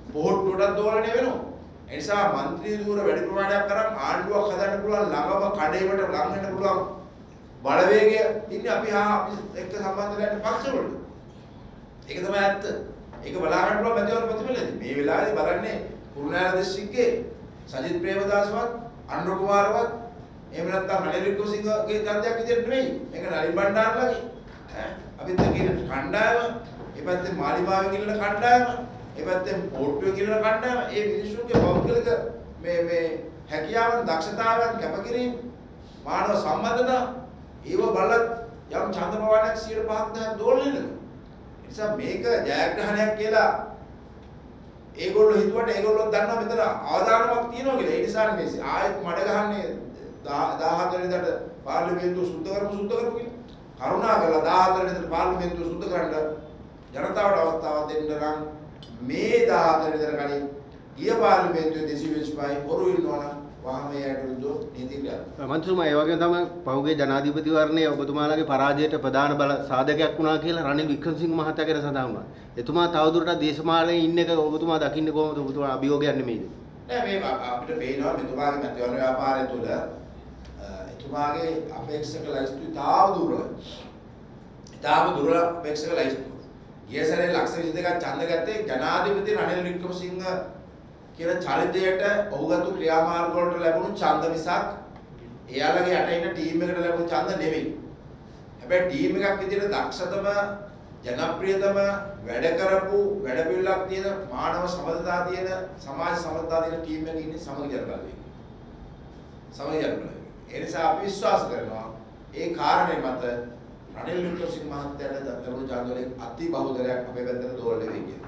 පොහොට්ටුවට දෝලණය වෙනවා. ඒ නිසා മന്ത്രി ධූර වැඩි ප්‍රමාණයක් කරන් ආණ්ඩුවක් හදන්න පුළුවන් ළඟම කඩේකට ලං වෙන්න පුළුවන් බලවේගය ඉන්නේ අපි හා අපි එක්ක සම්බන්ධ වෙන්න පක්ෂවල. ඒක තමයි ඇත්ත. ඒක බලා ගන්න පුළුවන් මැතිවරණ ප්‍රතිඵලදී. මේ වෙලාවේදී බලන්නේ කුරුණෑගල දිස්ත්‍රික්කයේ සජිත් ප්‍රේමදාසවත් අනුර කුමාරවත් එහෙම නැත්නම් රනිල් වික්‍රමසිංහගේ ඡන්දයක් විදිහට නෙවෙයි. මේක නලින් බණ්ඩාරලාගේ ඈ අපිත් කියන කණ්ඩායම, ඒ පැත්තේ මාලිමාවෙන් ඉන්න කණ්ඩායම, ඒ පැත්තේ පොට්ටුවෙන් ඉන්න කණ්ඩායම, ඒ මිනිස්සුන්ගේ පෞද්ගලික මේ මේ හැකියාවන්, දක්ෂතාවයන්, කැපකිරීම, මානව සම්බන්ධතා ඒව බලලා යම් ඡන්ද ප්‍රමාණයක් සියයට පහක් දහයක් දෝලණය වෙනවා. ඒ නිසා මේක ජයග්‍රහණයක් කියලා ඒගොල්ලෝ හිතුවට ඒගොල්ලෝ දන්නවා මෙතන ආදානමක් තියෙනවා කියලා. ඒ නිසා මේ ආයෙත් මඩ ගහන්නේ දාහතර වෙනිදාට පාර්ලිමේන්තුව සුද්ධ කරමු සුද්ධ කරමු කියලා. කරුණාකරලා දාහතර වෙනිදාට පාර්ලිමේන්තුව සුද්ධ කරන්න ජනතාවට අවස්ථාවක් දෙන්න නම් මේ දාහතර වෙනිදාට කලින් ගිය පාර්ලිමේන්තුවේ දෙසිය විසිපහයි හොරු ඉන්නවනම් වහම එයාට විරුද්ධව නීති ක්‍රියාත්මක. මන්ත්‍රීතුමා ඒ වගේම තමයි පහුගිය ජනාධිපතිවරණයේ ඔබතුමාලාගේ පරාජයට ප්‍රධාන බල සාධකයක් වුණා කියලා රනිල් වික්‍රමසිංහ මහතා ගැන සඳහන් වුණා. එතුමා තවදුරටත් දේශමාලයේ ඉන්න එක ඔබතුමා දකින්නේ කොහොමද? ඔබතුමා අභියෝගයක් නෙමෙයිද? නෑ මේ අපිට පේනවා මෙතුමාගේ මැතිවරණ ව්‍යාපාරය තුළ එතුමාගේ අපේක්ෂක ලයිස්තු තාම දුර්වලයි. තාම දුර්වල අපේක්ෂක ලයිස්තු. ගිය සැරේ ලක්ෂ විසි දෙකක් ඡන්ද ගත්තේ ජනාධිපති රනිල් වික්‍රමසිංහ කියන චරිතයට ඔහුගත්තු ක්‍රියාමාර්ග වලට ලැබුණු ඡන්ද මිසක් එයාලගේ යට ඉන්න ටීම් එකට ලැබුණු ඡන්ද නෙවෙයි. හැබැයි ටීම් එකක් විදිහට දක්ෂතම ජනප්‍රියතම වැඩ කරපු වැඩ පිළිලක් තියෙන මානව සමබරතා තියෙන සමාජ සමබරතා තියෙන ටීම් එකේ ඉන්නේ සමගි ජනබලවේගය. සමගි ජනබලවේගය. ඒ නිසා අපි විශ්වාස කරනවා ඒ කාරණේ මත රනිල් වික්‍රමසිංහ මහත්තයාට දක්වපු ඡන්ද වලින් අති බහුතරයක් අපේ පැත්තට දෝලණය වෙයි කියලා.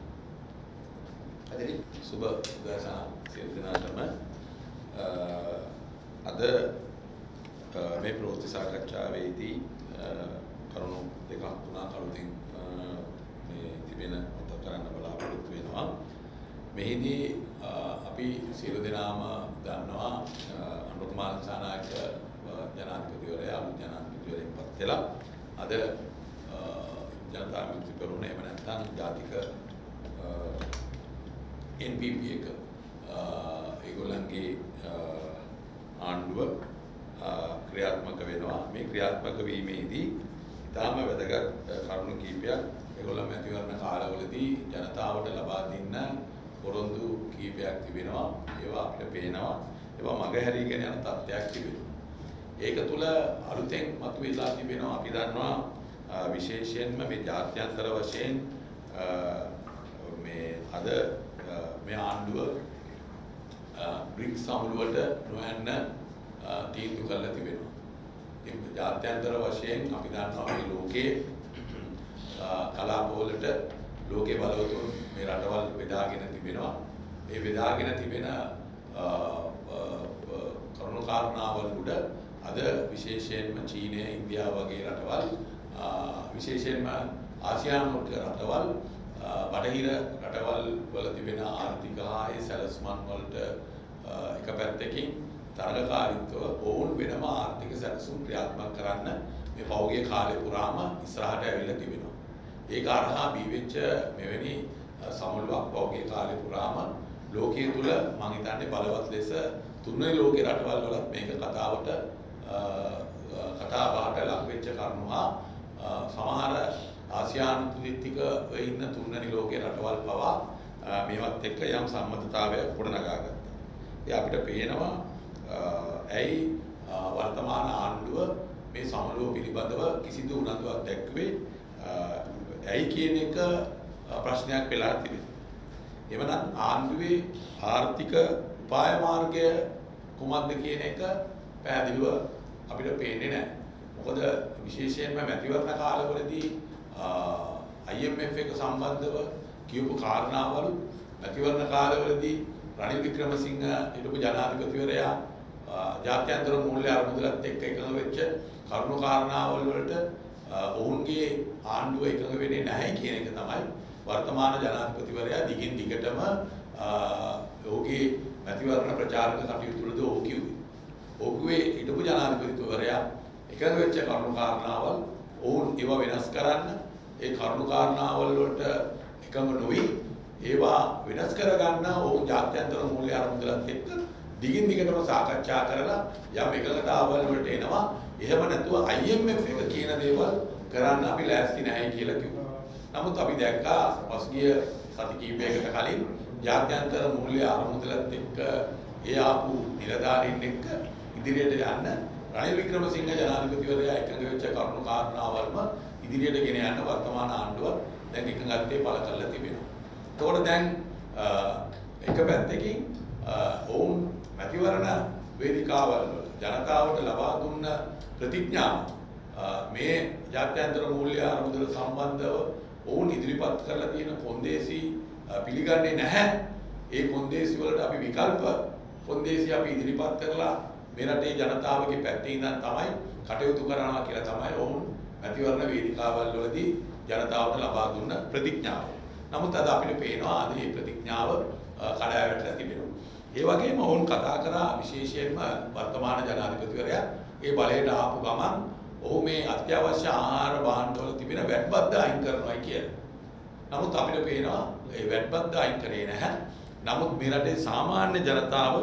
සුබ උදෑසන සියලු දෙනාටම අද මේ ප්‍රවෘත්ති සාකච්ඡාවේදී කරුණු දෙකක් තුනක් අලුතින් මේ තිබෙන මත කරන්න බලාපොරොත්තු වෙනවා. මෙහිදී අපි සියලු දෙනාම දන්නවා අනුර කුමාර දිසානායක ජනාධිපතිවරයා අලුත් ජනාධිපතිවරයෙක් පත් කළා. අද ජනතා විමුක්ති පෙරමුණ එහෙම නැත්නම් ජාතික N P P එක ඒගොල්ලන්ගේ ආණ්ඩුව ක්‍රියාත්මක වෙනවා. මේ ක්‍රියාත්මක වීමේදී ඉතාම වැදගත් කරුණු කීපයක් ඒගොල්ලන් මැතිවරණ කාලවලදී ජනතාවට ලබා දෙන්න පොරොන්දු කීපයක් තිබෙනවා. ඒවා අපිට පේනවා. ඒවා මගහැරීගෙන යන තත්ත්වයක් තිබෙනවා. ඒක තුල අලුතෙන් මතුවලා තිබෙනවා. අපි දන්නවා විශේෂයෙන්ම මේ ජාත්‍යන්තර වශයෙන් මේ අද මේ ආණ්ඩුව බ්‍රික්ස් සමුළුවට නොයන්න තීන්දුව කළා තිබෙනවා. ඉතින් ජාත්‍යන්තර වශයෙන් අපි දන්නවා මේ ලෝකයේ කලාපවලට ලෝකේ බලවතුන් මේ රටවල් බෙදාගෙන තිබෙනවා. මේ බෙදාගෙන තිබෙන කරුණු කාරණාවල් උඩ අද විශේෂයෙන්ම චීනය, ඉන්දියාව වගේ රටවල් විශේෂයෙන්ම ආසියානු රටවල් බටහිර රටවල් වල තිබෙන ආර්ථික හා ඒ සැලසුමන් වලට එක පැත්තකින් තරගකාරීත්වව ඔවුන් වෙනම ආර්ථික සැලසුම් ක්‍රියාත්මක කරන්න මේ පෞද්ගලික කාලය පුරාම ඉස්සරහට ඇවිල්ලා තිබෙනවා. ඒක අරහා බීවෙච්ච මෙවැනි සමුළුවක් පෞද්ගලික කාලය පුරාම ලෝකයේ තුල මම හිතන්නේ බලවත් ලෙස තුන්වෙනි ලෝකේ රටවල් වලත් මේක කතාවට කතා බහට ලක් වෙච්ච කරුණු හා සමහර ආසියානු තුලිතික ඉන්න තුන්වෙනි ලෝකේ රටවල් පවා මේවත් එක්ක යම් සම්මතතාවයක් ගොඩනගා ගත්තා. ඒ අපිට පේනවා ඇයි වර්තමාන ආණ්ඩුව මේ සමළුව පිළිබඳව කිසිදු උනන්දුවක් දැක්වේ ඇයි කියන එක ප්‍රශ්නයක් වෙලා තිබෙනවා. එවනම් ආණ්ඩුවේ ආර්ථික උපාය මාර්ගය කුමක්ද කියන එක පැහැදිලිව අපිට පේන්නේ නැහැ. මොකද විශේෂයෙන්ම මැතිවරණ කාලවලදී I M F එක සම්බන්ධව කියපු කාරණාවල මැතිවරණ කාලවලදී රනිල් වික්‍රමසිංහ හිටපු ජනාධිපතිවරයා ජාත්‍යන්තර මූල්‍ය අරමුදලත් එක්ක එකඟ වෙච්ච කරුණු කාරණාවල් වලට ඔවුන්ගේ ආණ්ඩුව එකඟ වෙන්නේ නැහැ කියන එක තමයි වර්තමාන ජනාධිපතිවරයා දිගින් දිගටම ඔහුගේ මැතිවරණ ප්‍රචාරක කටයුතු වලද ඔහු කිව්වේ. ඔහුගේ හිටපු ජනාධිපතිවරයා එකඟ වෙච්ච කරුණු කාරණාවල් ඔවුන් ඒවා වෙනස් කරන්න ඒ කරුණු කාරණාවල් වලට එකම නොවි ඒවා වෙනස් කරගන්න ඕන ජාත්‍යන්තර මූල්‍ය අරමුදලත් එක්ක දිගින් දිගටම සාකච්ඡා කරලා යම් එකඟතාවල් වලට එනවා. එහෙම නැතුව I M F එක කියන දේවල් කරන්න අපි ලෑස්ති නැහැ කියලා කිව්වා. නමුත් අපි දැක්කා පසුගිය සති කිහිපයකට කලින් ජාත්‍යන්තර මූල්‍ය අරමුදලත් එක්ක ඒ ආපු නිලධාරීන් එක්ක ඉදිරියට යන්න රනිල් වික්‍රමසිංහ ජනාධිපතිවරයා එකඟ වෙච්ච කරුණු කාරණාවල්ම ඉදිරියට ගෙන යන්න වර්තමාන ආණ්ඩුව දැන් එකඟත්වයේ පළ කරලා තිබෙනවා. එතකොට දැන් එක පැත්තකින් ඔවුන් මැතිවරණ වේදිකාවල් වල ජනතාවට ලබා දුන්න ප්‍රතිඥාව මේ ජාත්‍යන්තර මූල්‍ය අරමුදල සම්බන්ධව ඔවුන් ඉදිරිපත් කරලා තියෙන කොන්දේසි පිළිගන්නේ නැහැ. ඒ කොන්දේසි වලට අපි විකල්ප කොන්දේසි අපි ඉදිරිපත් කරලා මේ රටේ ජනතාවගේ පැත්තේ ඉඳන් තමයි කටයුතු කරනවා කියලා තමයි ඔවුන් මැතිවරණ වේදිකාවල් වලදී ජනතාවට ලබා දුන්න ප්‍රතිඥාව. නමුත් අද අපිට පේනවා අද මේ ප්‍රතිඥාව කඩාවැටලා තිබෙනවා. ඒ වගේම ඔවුන් කතා කරා විශේෂයෙන්ම වර්තමාන ජනාධිපතිවරයා ඒ බලයට ආපු ගමන් ඔහු මේ අත්‍යවශ්‍ය ආහාර භාණ්ඩවල තිබෙන වැට් බද්ද අයින් කරනවා කියලා. නමුත් අපිට පේනවා ඒ වැට් බද්ද අයින් කරේ නැහැ. නමුත් මේ රටේ සාමාන්‍ය ජනතාව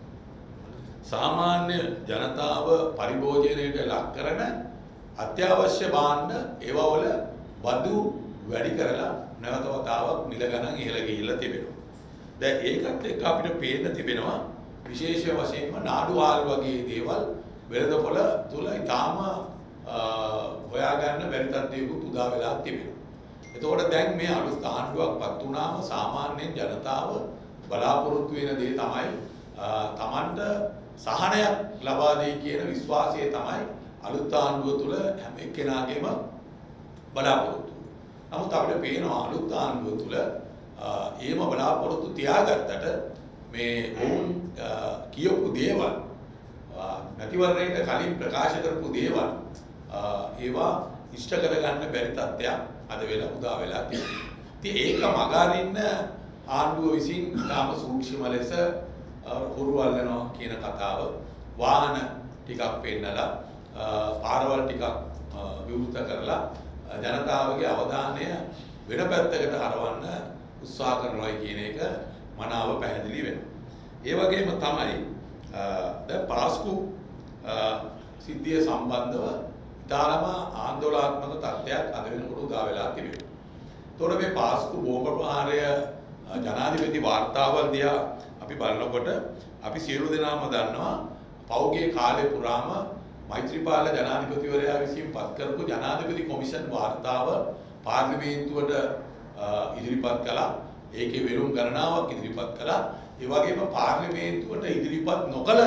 සාමාන්‍ය ජනතාව පරිභෝජනයට ලක් කරන අත්‍යවශ්‍ය භාණ්ඩ ඒවා වල බදු වැඩි කරලා නැවත වතාවක් මිල ගණන් ඉහළ ගිහිල්ලා තිබෙනවා. දැන් ඒකත් එක්ක අපිට පේන්න තිබෙනවා විශේෂ වශයෙන්ම නාඩුවාල් වගේ දේවල් වෙළඳපොළ තුල ඊටාම හොයාගන්න බැරි තත්ත්වයකට උදා වෙලා තිබෙනවා. එතකොට දැන් මේ අලුත් ආණ්ඩුවක් පත් වුණාම සාමාන්‍යයෙන් ජනතාව බලාපොරොත්තු වෙන දේ තමයි තමන්ට සහනයක් ලබා දෙයි කියන විශ්වාසය තමයි අලුත් ආණ්ඩුව තුල හැම එක්කෙනාගේම බලාපොරොත්තු. නමුත් අපිට පේනවා අලුත් ආණ්ඩුව තුල එහෙම බලාපොරොත්තු තියාගත්තට මේ වුන් කියපු දේවල් නැතිවරණයට කලින් ප්‍රකාශ කරපු දේවල් ඒවා ඉෂ්ට කරගන්න බැරි තත්ත්වයක් අද වෙලා උදා වෙලා තියෙනවා. ඉතින් ඒක මගහරින්න ආණ්ඩුව විසින් තාම සූක්ෂම ලෙස හුරු අල්ලනවා කියන කතාව වාහන ටිකක් පෙන්නලා පාරවල් ටිකක් විවෘත කරලා ජනතාවගේ අවධානය වෙන පැත්තකට හරවන්න උත්සාහ කරනවා කියන එක මනාව පැහැදිලි වෙනවා. ඒ වගේම තමයි දැන් පාස්කු සිද්ධිය සම්බන්ධව ඉතාලම ආందోලනාත්මක තත්ත්වයක් අද වෙනකොට උදා වෙලා තිබෙනවා. ඒතකොට මේ පාස්කු බෝම්බ ප්‍රහාරය ජනාධිපති වාර්තාවල් දිහා අපි බලනකොට අපි සියලු දෙනාම දන්නවා පෞගේ කාලේ පුරාම මෛත්‍රීපාල ජනාධිපතිවරයා විසින් පත් කරපු ජනාධිපති කොමිෂන් වාර්තාව පාර්ලිමේන්තුවට ඉදිරිපත් කළා. ඒකේ වෙරුම් ගණනාවක් ඉදිරිපත් කළා. ඒ වගේම පාර්ලිමේන්තුවට ඉදිරිපත් නොකළ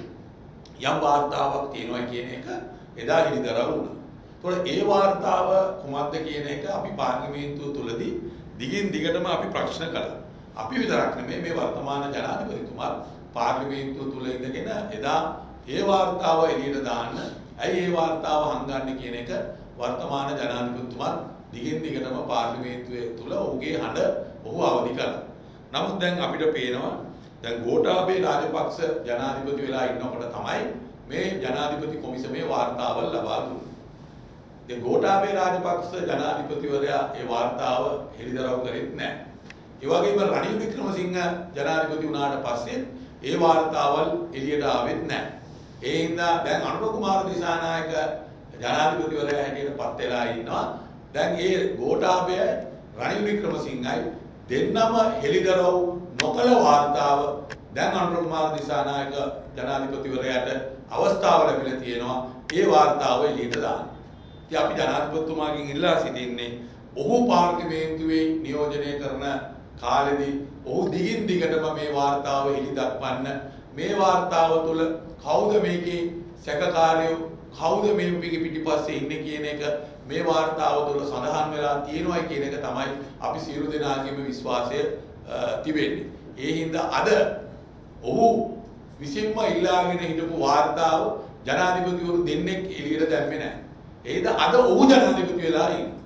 යම් වාර්තාවක් තියෙනවා කියන එක එදා හිරිදරව් වුණා. ඒතකොට ඒ වාර්තාව කුමක්ද කියන එක අපි පාර්ලිමේන්තුව තුලදී දිගින් දිගටම අපි ප්‍රශ්න කළා. අපි විතරක් නෙමෙයි මේ වර්තමාන ජනාධිපතිතුමා පාර්ලිමේන්තුව තුල ඉඳගෙන එදා ඒ වාර්තාව එළියට දාන්න ඇයි ඒ වාර්තාව හංගන්නේ කියන එක වර්තමාන ජනාධිපතිතුමා දිගින් දිගටම පාර්ලිමේන්තුවේ තුල ඔහුගේ හඬ ඔහු අවදි කළා. නමුත් දැන් අපිට පේනවා දැන් ගෝඨාභය රාජපක්ෂ ජනාධිපති වෙලා ඉන්නකොට තමයි මේ ජනාධිපති කොමිසමේ වාර්තාවල් ලබා දුන්නේ. දැන් ගෝඨාභය රාජපක්ෂ ජනාධිපතිවරයා ඒ වාර්තාව හෙළිදරව් කරෙත් නැහැ. ඒ වගේම රනිල් වික්‍රමසිංහ ජනාධිපති වුණාට පස්සේ ඒ වාර්තාවල් එළියට ආවෙත් නැහැ. ඒ හින්දා දැන් අනුර කුමාර දිසානායක ජනාධිපතිවරයා හැටියට පත් වෙලා ඉන්නවා. දැන් ඒ ගෝඨාභය රනිල් වික්‍රමසිංහයි දෙන්නම හෙළිදරව් නොකළ වාර්තාව දැන් අනුර කුමාර දිසානායක ජනාධිපතිවරයාට අවස්ථාව ලැබිලා තියෙනවා ඒ වාර්තාව එළියට දාන්න. ඉතින් අපි ජනාධිපතිතුමාගෙන් ඉල්ලා සිටින්නේ ඔහු පාර්ලිමේන්තුවේ නියෝජනය කරන කාලෙදී ඔහු දිගින් දිගටම මේ වාර්තාව එළි දක්වන්න. මේ වාර්තාව තුළ කවුද මේකේ සැකකාරයෝ කවුද මේ පිටිපස්සේ ඉන්නේ කියන එක මේ වාර්තාව තුළ සඳහන් වෙලා තියෙනවා කියන එක තමයි අපි සියලු දෙනාගේම විශ්වාසය තිබෙන්නේ. ඒ හින්දා අද ඔහු විසින්ම ඉල්ලාගෙන හිටපු වාර්තාව ජනාධිපතිවරු දෙන්නෙක් එළියට දැම්මේ නැහැ. ඒද අද ඔහු ජනාධිපති වෙලා ඉන්නේ.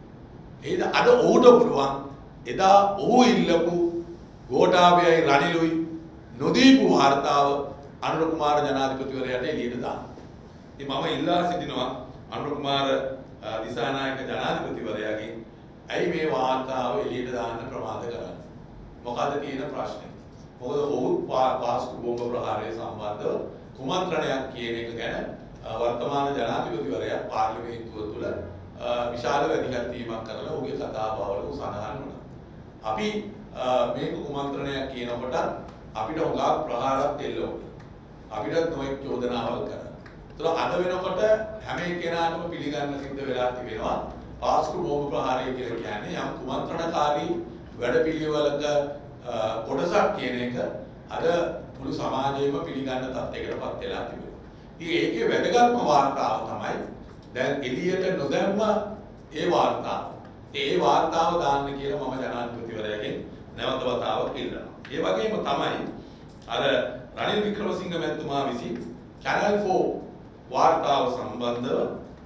ඒද අද ඔහුට පුළුවන් එදා ඔහු ඉල්ලපු ගෝඨාභයයි රනිලුයි නොදීපු වාර්තාව අනුර කුමාර ජනාධිපතිවරයාට එළියට දාන්න. ඉතින් මම ඉල්ලා සිටිනවා අනුර කුමාර දිසානායක ජනාධිපතිවරයාගෙන් ඇයි මේ වාර්තාව එළියට දාන්න ප්‍රමාද කරන්නේ? මොකද තියෙන ප්‍රශ්නේ? මොකද ඔහු පාස්කු බෝම්බ ප්‍රහාරය සම්බන්ධව කුමන්ත්‍රණයක් කියන එක ගැන වර්තමාන ජනාධිපතිවරයා පාර්ලිමේන්තුව තුළ විශාල වැදගත්වීමක් කරලා ඔහුගේ කතාබහවල සඳහන් වුණා. අපි මේක කුමන්ත්‍රණයක් කියනකොට අපිට හොඟා ප්‍රහාරات දෙල්ල වුණා. අපිට නොඑක් චෝදනාවල් කරා. ඒතර අද වෙනකොට හැම කෙනාටම පිළිගන්න සිද්ධ වෙලා තිබෙනවා පාස්කු බෝම්බ ප්‍රහාරය කියලා කියන්නේ යම් කුමන්ත්‍රණකාරී වැඩපිළිවෙලක කොටසක් කියන එක අද මුළු සමාජයේම පිළිගන්න තත්යකටපත් වෙලා තිබෙනවා. ඉතින් ඒකේ වැදගත්ම වාර්තාව තමයි දැන් එළියට නොදැම්ම ඒ වාර්තාව. ඒ වාර්තාව දාන්න කියලා මම ජනාධිපතිවරයාගෙන් නැවත වතාවක් ඉල්ලනවා. ඒ වගේම තමයි අර රනිල් වික්‍රමසිංහ මැතිතුමා විසින් Channel four වාර්තාව සම්බන්ධව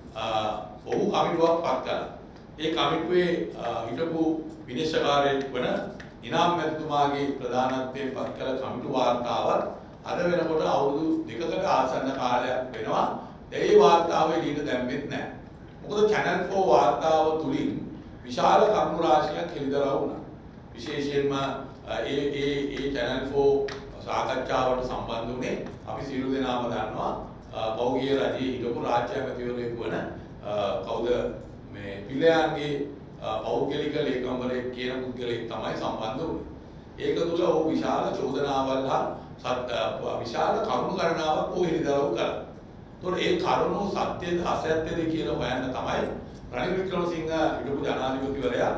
ඔහු කමිටුවක් පත් කළා. ඒ කමිටුවේ හිටපු විනිශ්චයකාරයෙක් වන ඉනාම් මැතිතුමාගේ ප්‍රධානත්වයෙන් පත් කළ කමිටු වාර්තාවත් අද වෙනකොට අවුරුදු දෙකකට ආසන්න කාලයක් වෙනවා. ඒ වාර්තාව එළියට දැම්මෙත් නැහැ. මොකද Channel four වාර්තාව තුලින් විශාල කරුණු රාශියක් හෙළිදරව් වුණා. විශේෂයෙන්ම ඒ ඒ ඒ Channel four සාකච්ඡාවට සම්බන්ධ වුණේ අපි සියලු දෙනාම දන්නවා පෞගිය රජයේ හිටපු රාජ්‍ය ඇමතිවරයෙකු වන කවුද මේ පිළයන්ගේ පෞද්ගලික ලේකම්වරයෙක් කියන පුද්ගලයෙක් තමයි සම්බන්ධ වුණේ. ඒක තුළ ඔහු විශාල චෝදනාවල් හා විශාල කරුණු ගණනාවක් ඔහු හෙළිදරව් කළා. ඒතකොට ඒ කරුණු සත්‍යද අසත්‍යද කියලා හොයන්න තමයි රනිල් වික්‍රමසිංහ හිටපු ජනාධිපතිවරයා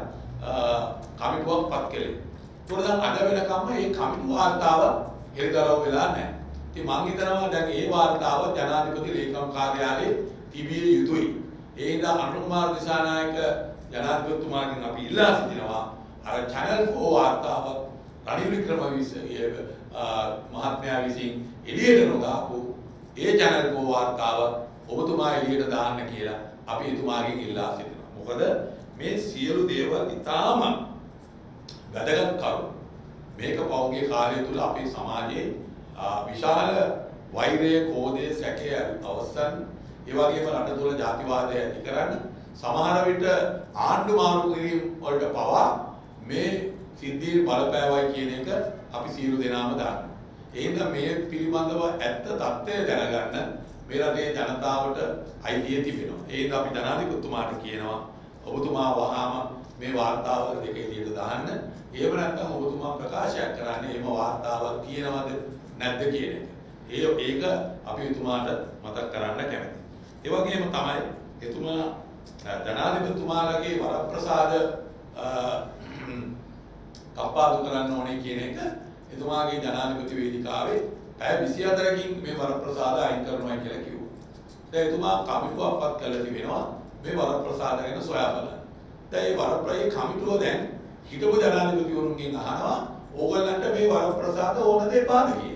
කමිටුවක් පත් කළේ. ඒතකොට දැන් අද වෙනකම්ම මේ කමිටු වාර්තාව හෙළිදරව් වෙලා නැහැ. ඉතින් මම හිතනවා දැන් මේ වාර්තාව ජනාධිපති ලේකම් කාර්යාලයේ තිබිය යුතුයි. ඒ හින්දා අනුර කුමාර දිසානායක ජනාධිපතිතුමාගෙන් අපි ඉල්ලා සිටිනවා අර Channel four වාර්තාව රනිල් වික්‍රමසිංහ මහත්මයා විසින් එළියට නොදාපු ඒ Channel four වාර්තාව ඔබතුමා එළියට දාන්න කියලා අපි එතුමාගෙන් ඉල්ලා සිටිනවා. මොකද මේ සියලු දේවල් ඉතාම වැදගත් කරුණු. මේක පෞද්ගලික කාලය තුල අපේ සමාජයේ විශාල වෛරය, කෝධය, සැකය අවසන් ඒ වගේම රට තුළ ජාතිවාදය ඇති කරන්න සමහර විට ආණ්ඩු මාරු කිරීම වලට පවා මේ සිද්ධිය බලපෑවයි කියන එක අපි සියලු දෙනාම දන්නවා. ඒ හින්දා මේ පිළිබඳව ඇත්ත තත්ත්වය දැනගන්න මේ රටේ ජනතාවට අයිතිය තිබෙනවා. ඒ හින්දා අපි ජනාධිපතිතුමාට කියනවා ඔබතුමා වහාම මේ වාර්තාවල දෙක එළියට දාන්න. එහෙම නැත්නම් ඔබතුමා ප්‍රකාශයක් කරන්නේ එහෙම වාර්තාවක් තියෙනවද නැද්ද කියන එක. ඒ ඒක අපි එතුමාට මතක් කරන්න කැමතියි. ඒ වගේම තමයි එතුමා ජනාධිපතිතුමාලගේ වරප්‍රසාද කප්පාදු කරන්න ඕනේ කියන එක එතුමාගේ ජනාධිපති වේදිකාවේ පැය විසිහතරකින් මේ වරප්‍රසාද අයින් කරනවා කියලා කිව්වා. දැන් එතුමා කමිටුවක් පත් කළා තිබෙනවා මේ වරප්‍රසාද ගැන සොයා බලන්න. දැන් මේ වරප්‍රයේ කමිටුව දැන් හිටපු ජනාධිපතිවරුන්ගෙන් අහනවා ඕගොල්ලන්ට මේ වරප්‍රසාද ඕනද එපාද කියලා.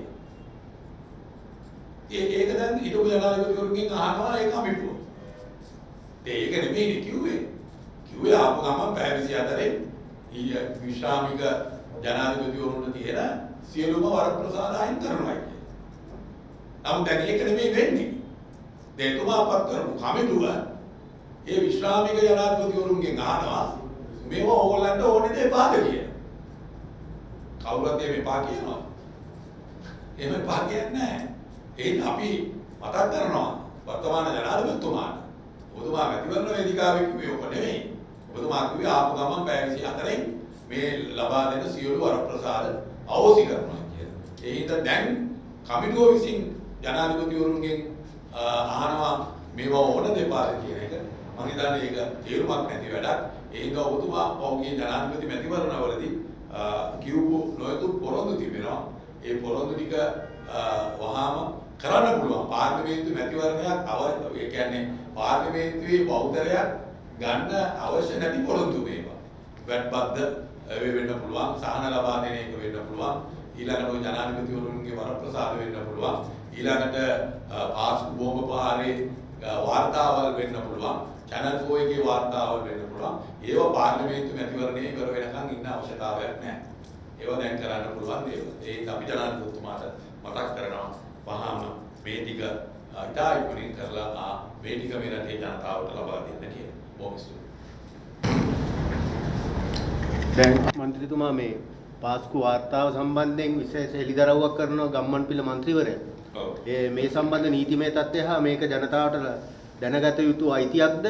ඒ ඒක දැන් හිටපු ජනාධිපතිවරුන්ගෙන් අහනවා ඒ කමිටුව. ඒක නෙමෙයි කිව්වේ. කිව්වේ ආපු ගමන් පැය විසිහතරේ ඊය විශ්‍රාමික ජනාධිපතිවරුන්ට තියෙන සියලුම වරප්‍රසාද අයින් කරනවා කියන්නේ. නමුත් දැන් ඒක නෙමෙයි වෙන්නේ. දැන් එතුමා පත් කරපු කමිටුව ඒ විශ්‍රාමික ජනාධිපතිවරුන්ගෙන් අහනවා මේවා ඕගොල්ලන්ට ඕනේද එපාද කියලා. කවුරුත් එහෙම එපා කියනවා. එහෙම එපා කියන්නේ නැහැ. ඒත් අපි මතක් කරනවා වර්තමාන ජනාධිපතිතුමාට. ඔබතුමා මැතිවරණ වේදිකාවේ කිව්වේ ඔක නෙමෙයි. ඔබතුමා කිව්වේ ආපු ගමන් පැය විසිහතරෙන් මේ ලබා දෙන සියලු වරප්‍රසාද අවසි කරනවා කියලා. ඒ හින්දා දැන් කමිටුව විසින් ජනාධිපතිවරුන්ගෙන් අහනවා මේවා ඕනද එපාද කියන එක. මම හිතන්නේ ඒක තේරුමක් නැති වැඩක්. ඒ හින්දා ඔබතුමා පෞද්ගලික ජනාධිපති මැතිවරණවලදී කියවපු නොයෙකුත් පොරොන්දු තිබෙනවා. ඒ පොරොන්දු ටික වහාම කරන්න පුළුවන්. පාර්ලිමේන්තු මැතිවරණයක් අවශ්‍ය ඒ කියන්නේ පාර්ලිමේන්තුවේ බෞද්ධරයක් ගන්න අවශ්‍ය නැති පොරොන්දු මේවා. වැට්පත්ද වෙන්න පුළුවන්, සහන ලබා දෙන එක වෙන්න පුළුවන්. ඊළඟට ජනාධිපතිවරුන්ගේ වරප්‍රසාද වෙන්න පුළුවන්. ඊළඟට පාස්කු බෝම්බ ප්‍රහාරයේ වාර්තාවල් වෙන්න පුළුවන්. Channel four එකේ වාර්තාවල් වෙන්න පුළුවන්. ඒවා පාර්ලිමේන්තු මැතිවරණයේ ඉවර වෙනකන් ඉන්න අවශ්‍යතාවයක් නැහැ. ඒවා දැන් කරන්න පුළුවන් දේවල්. ඒත් අපි ජනාධිපතිතුමාට මතක් කරනවා වහාම මේ ටික ඉතා ඉක්මනින් කරලා මේ ටික මේ රටේ ජනතාවට ලබා දෙන්න කියලා. බොහොම ස්තුතියි. දැන් මන්ත්‍රීතුමා මේ පාස්කු වාර්තාව සම්බන්ධයෙන් විශේෂ හෙළිදරව්වක් කරන ගම්මන්පිල මන්ත්‍රීවරයා. ඔව්. ඒ මේ සම්බන්ධ නීතිමය තත්ත්වය හා මේක ජනතාවට දැනගත යුතු අයිතියක්ද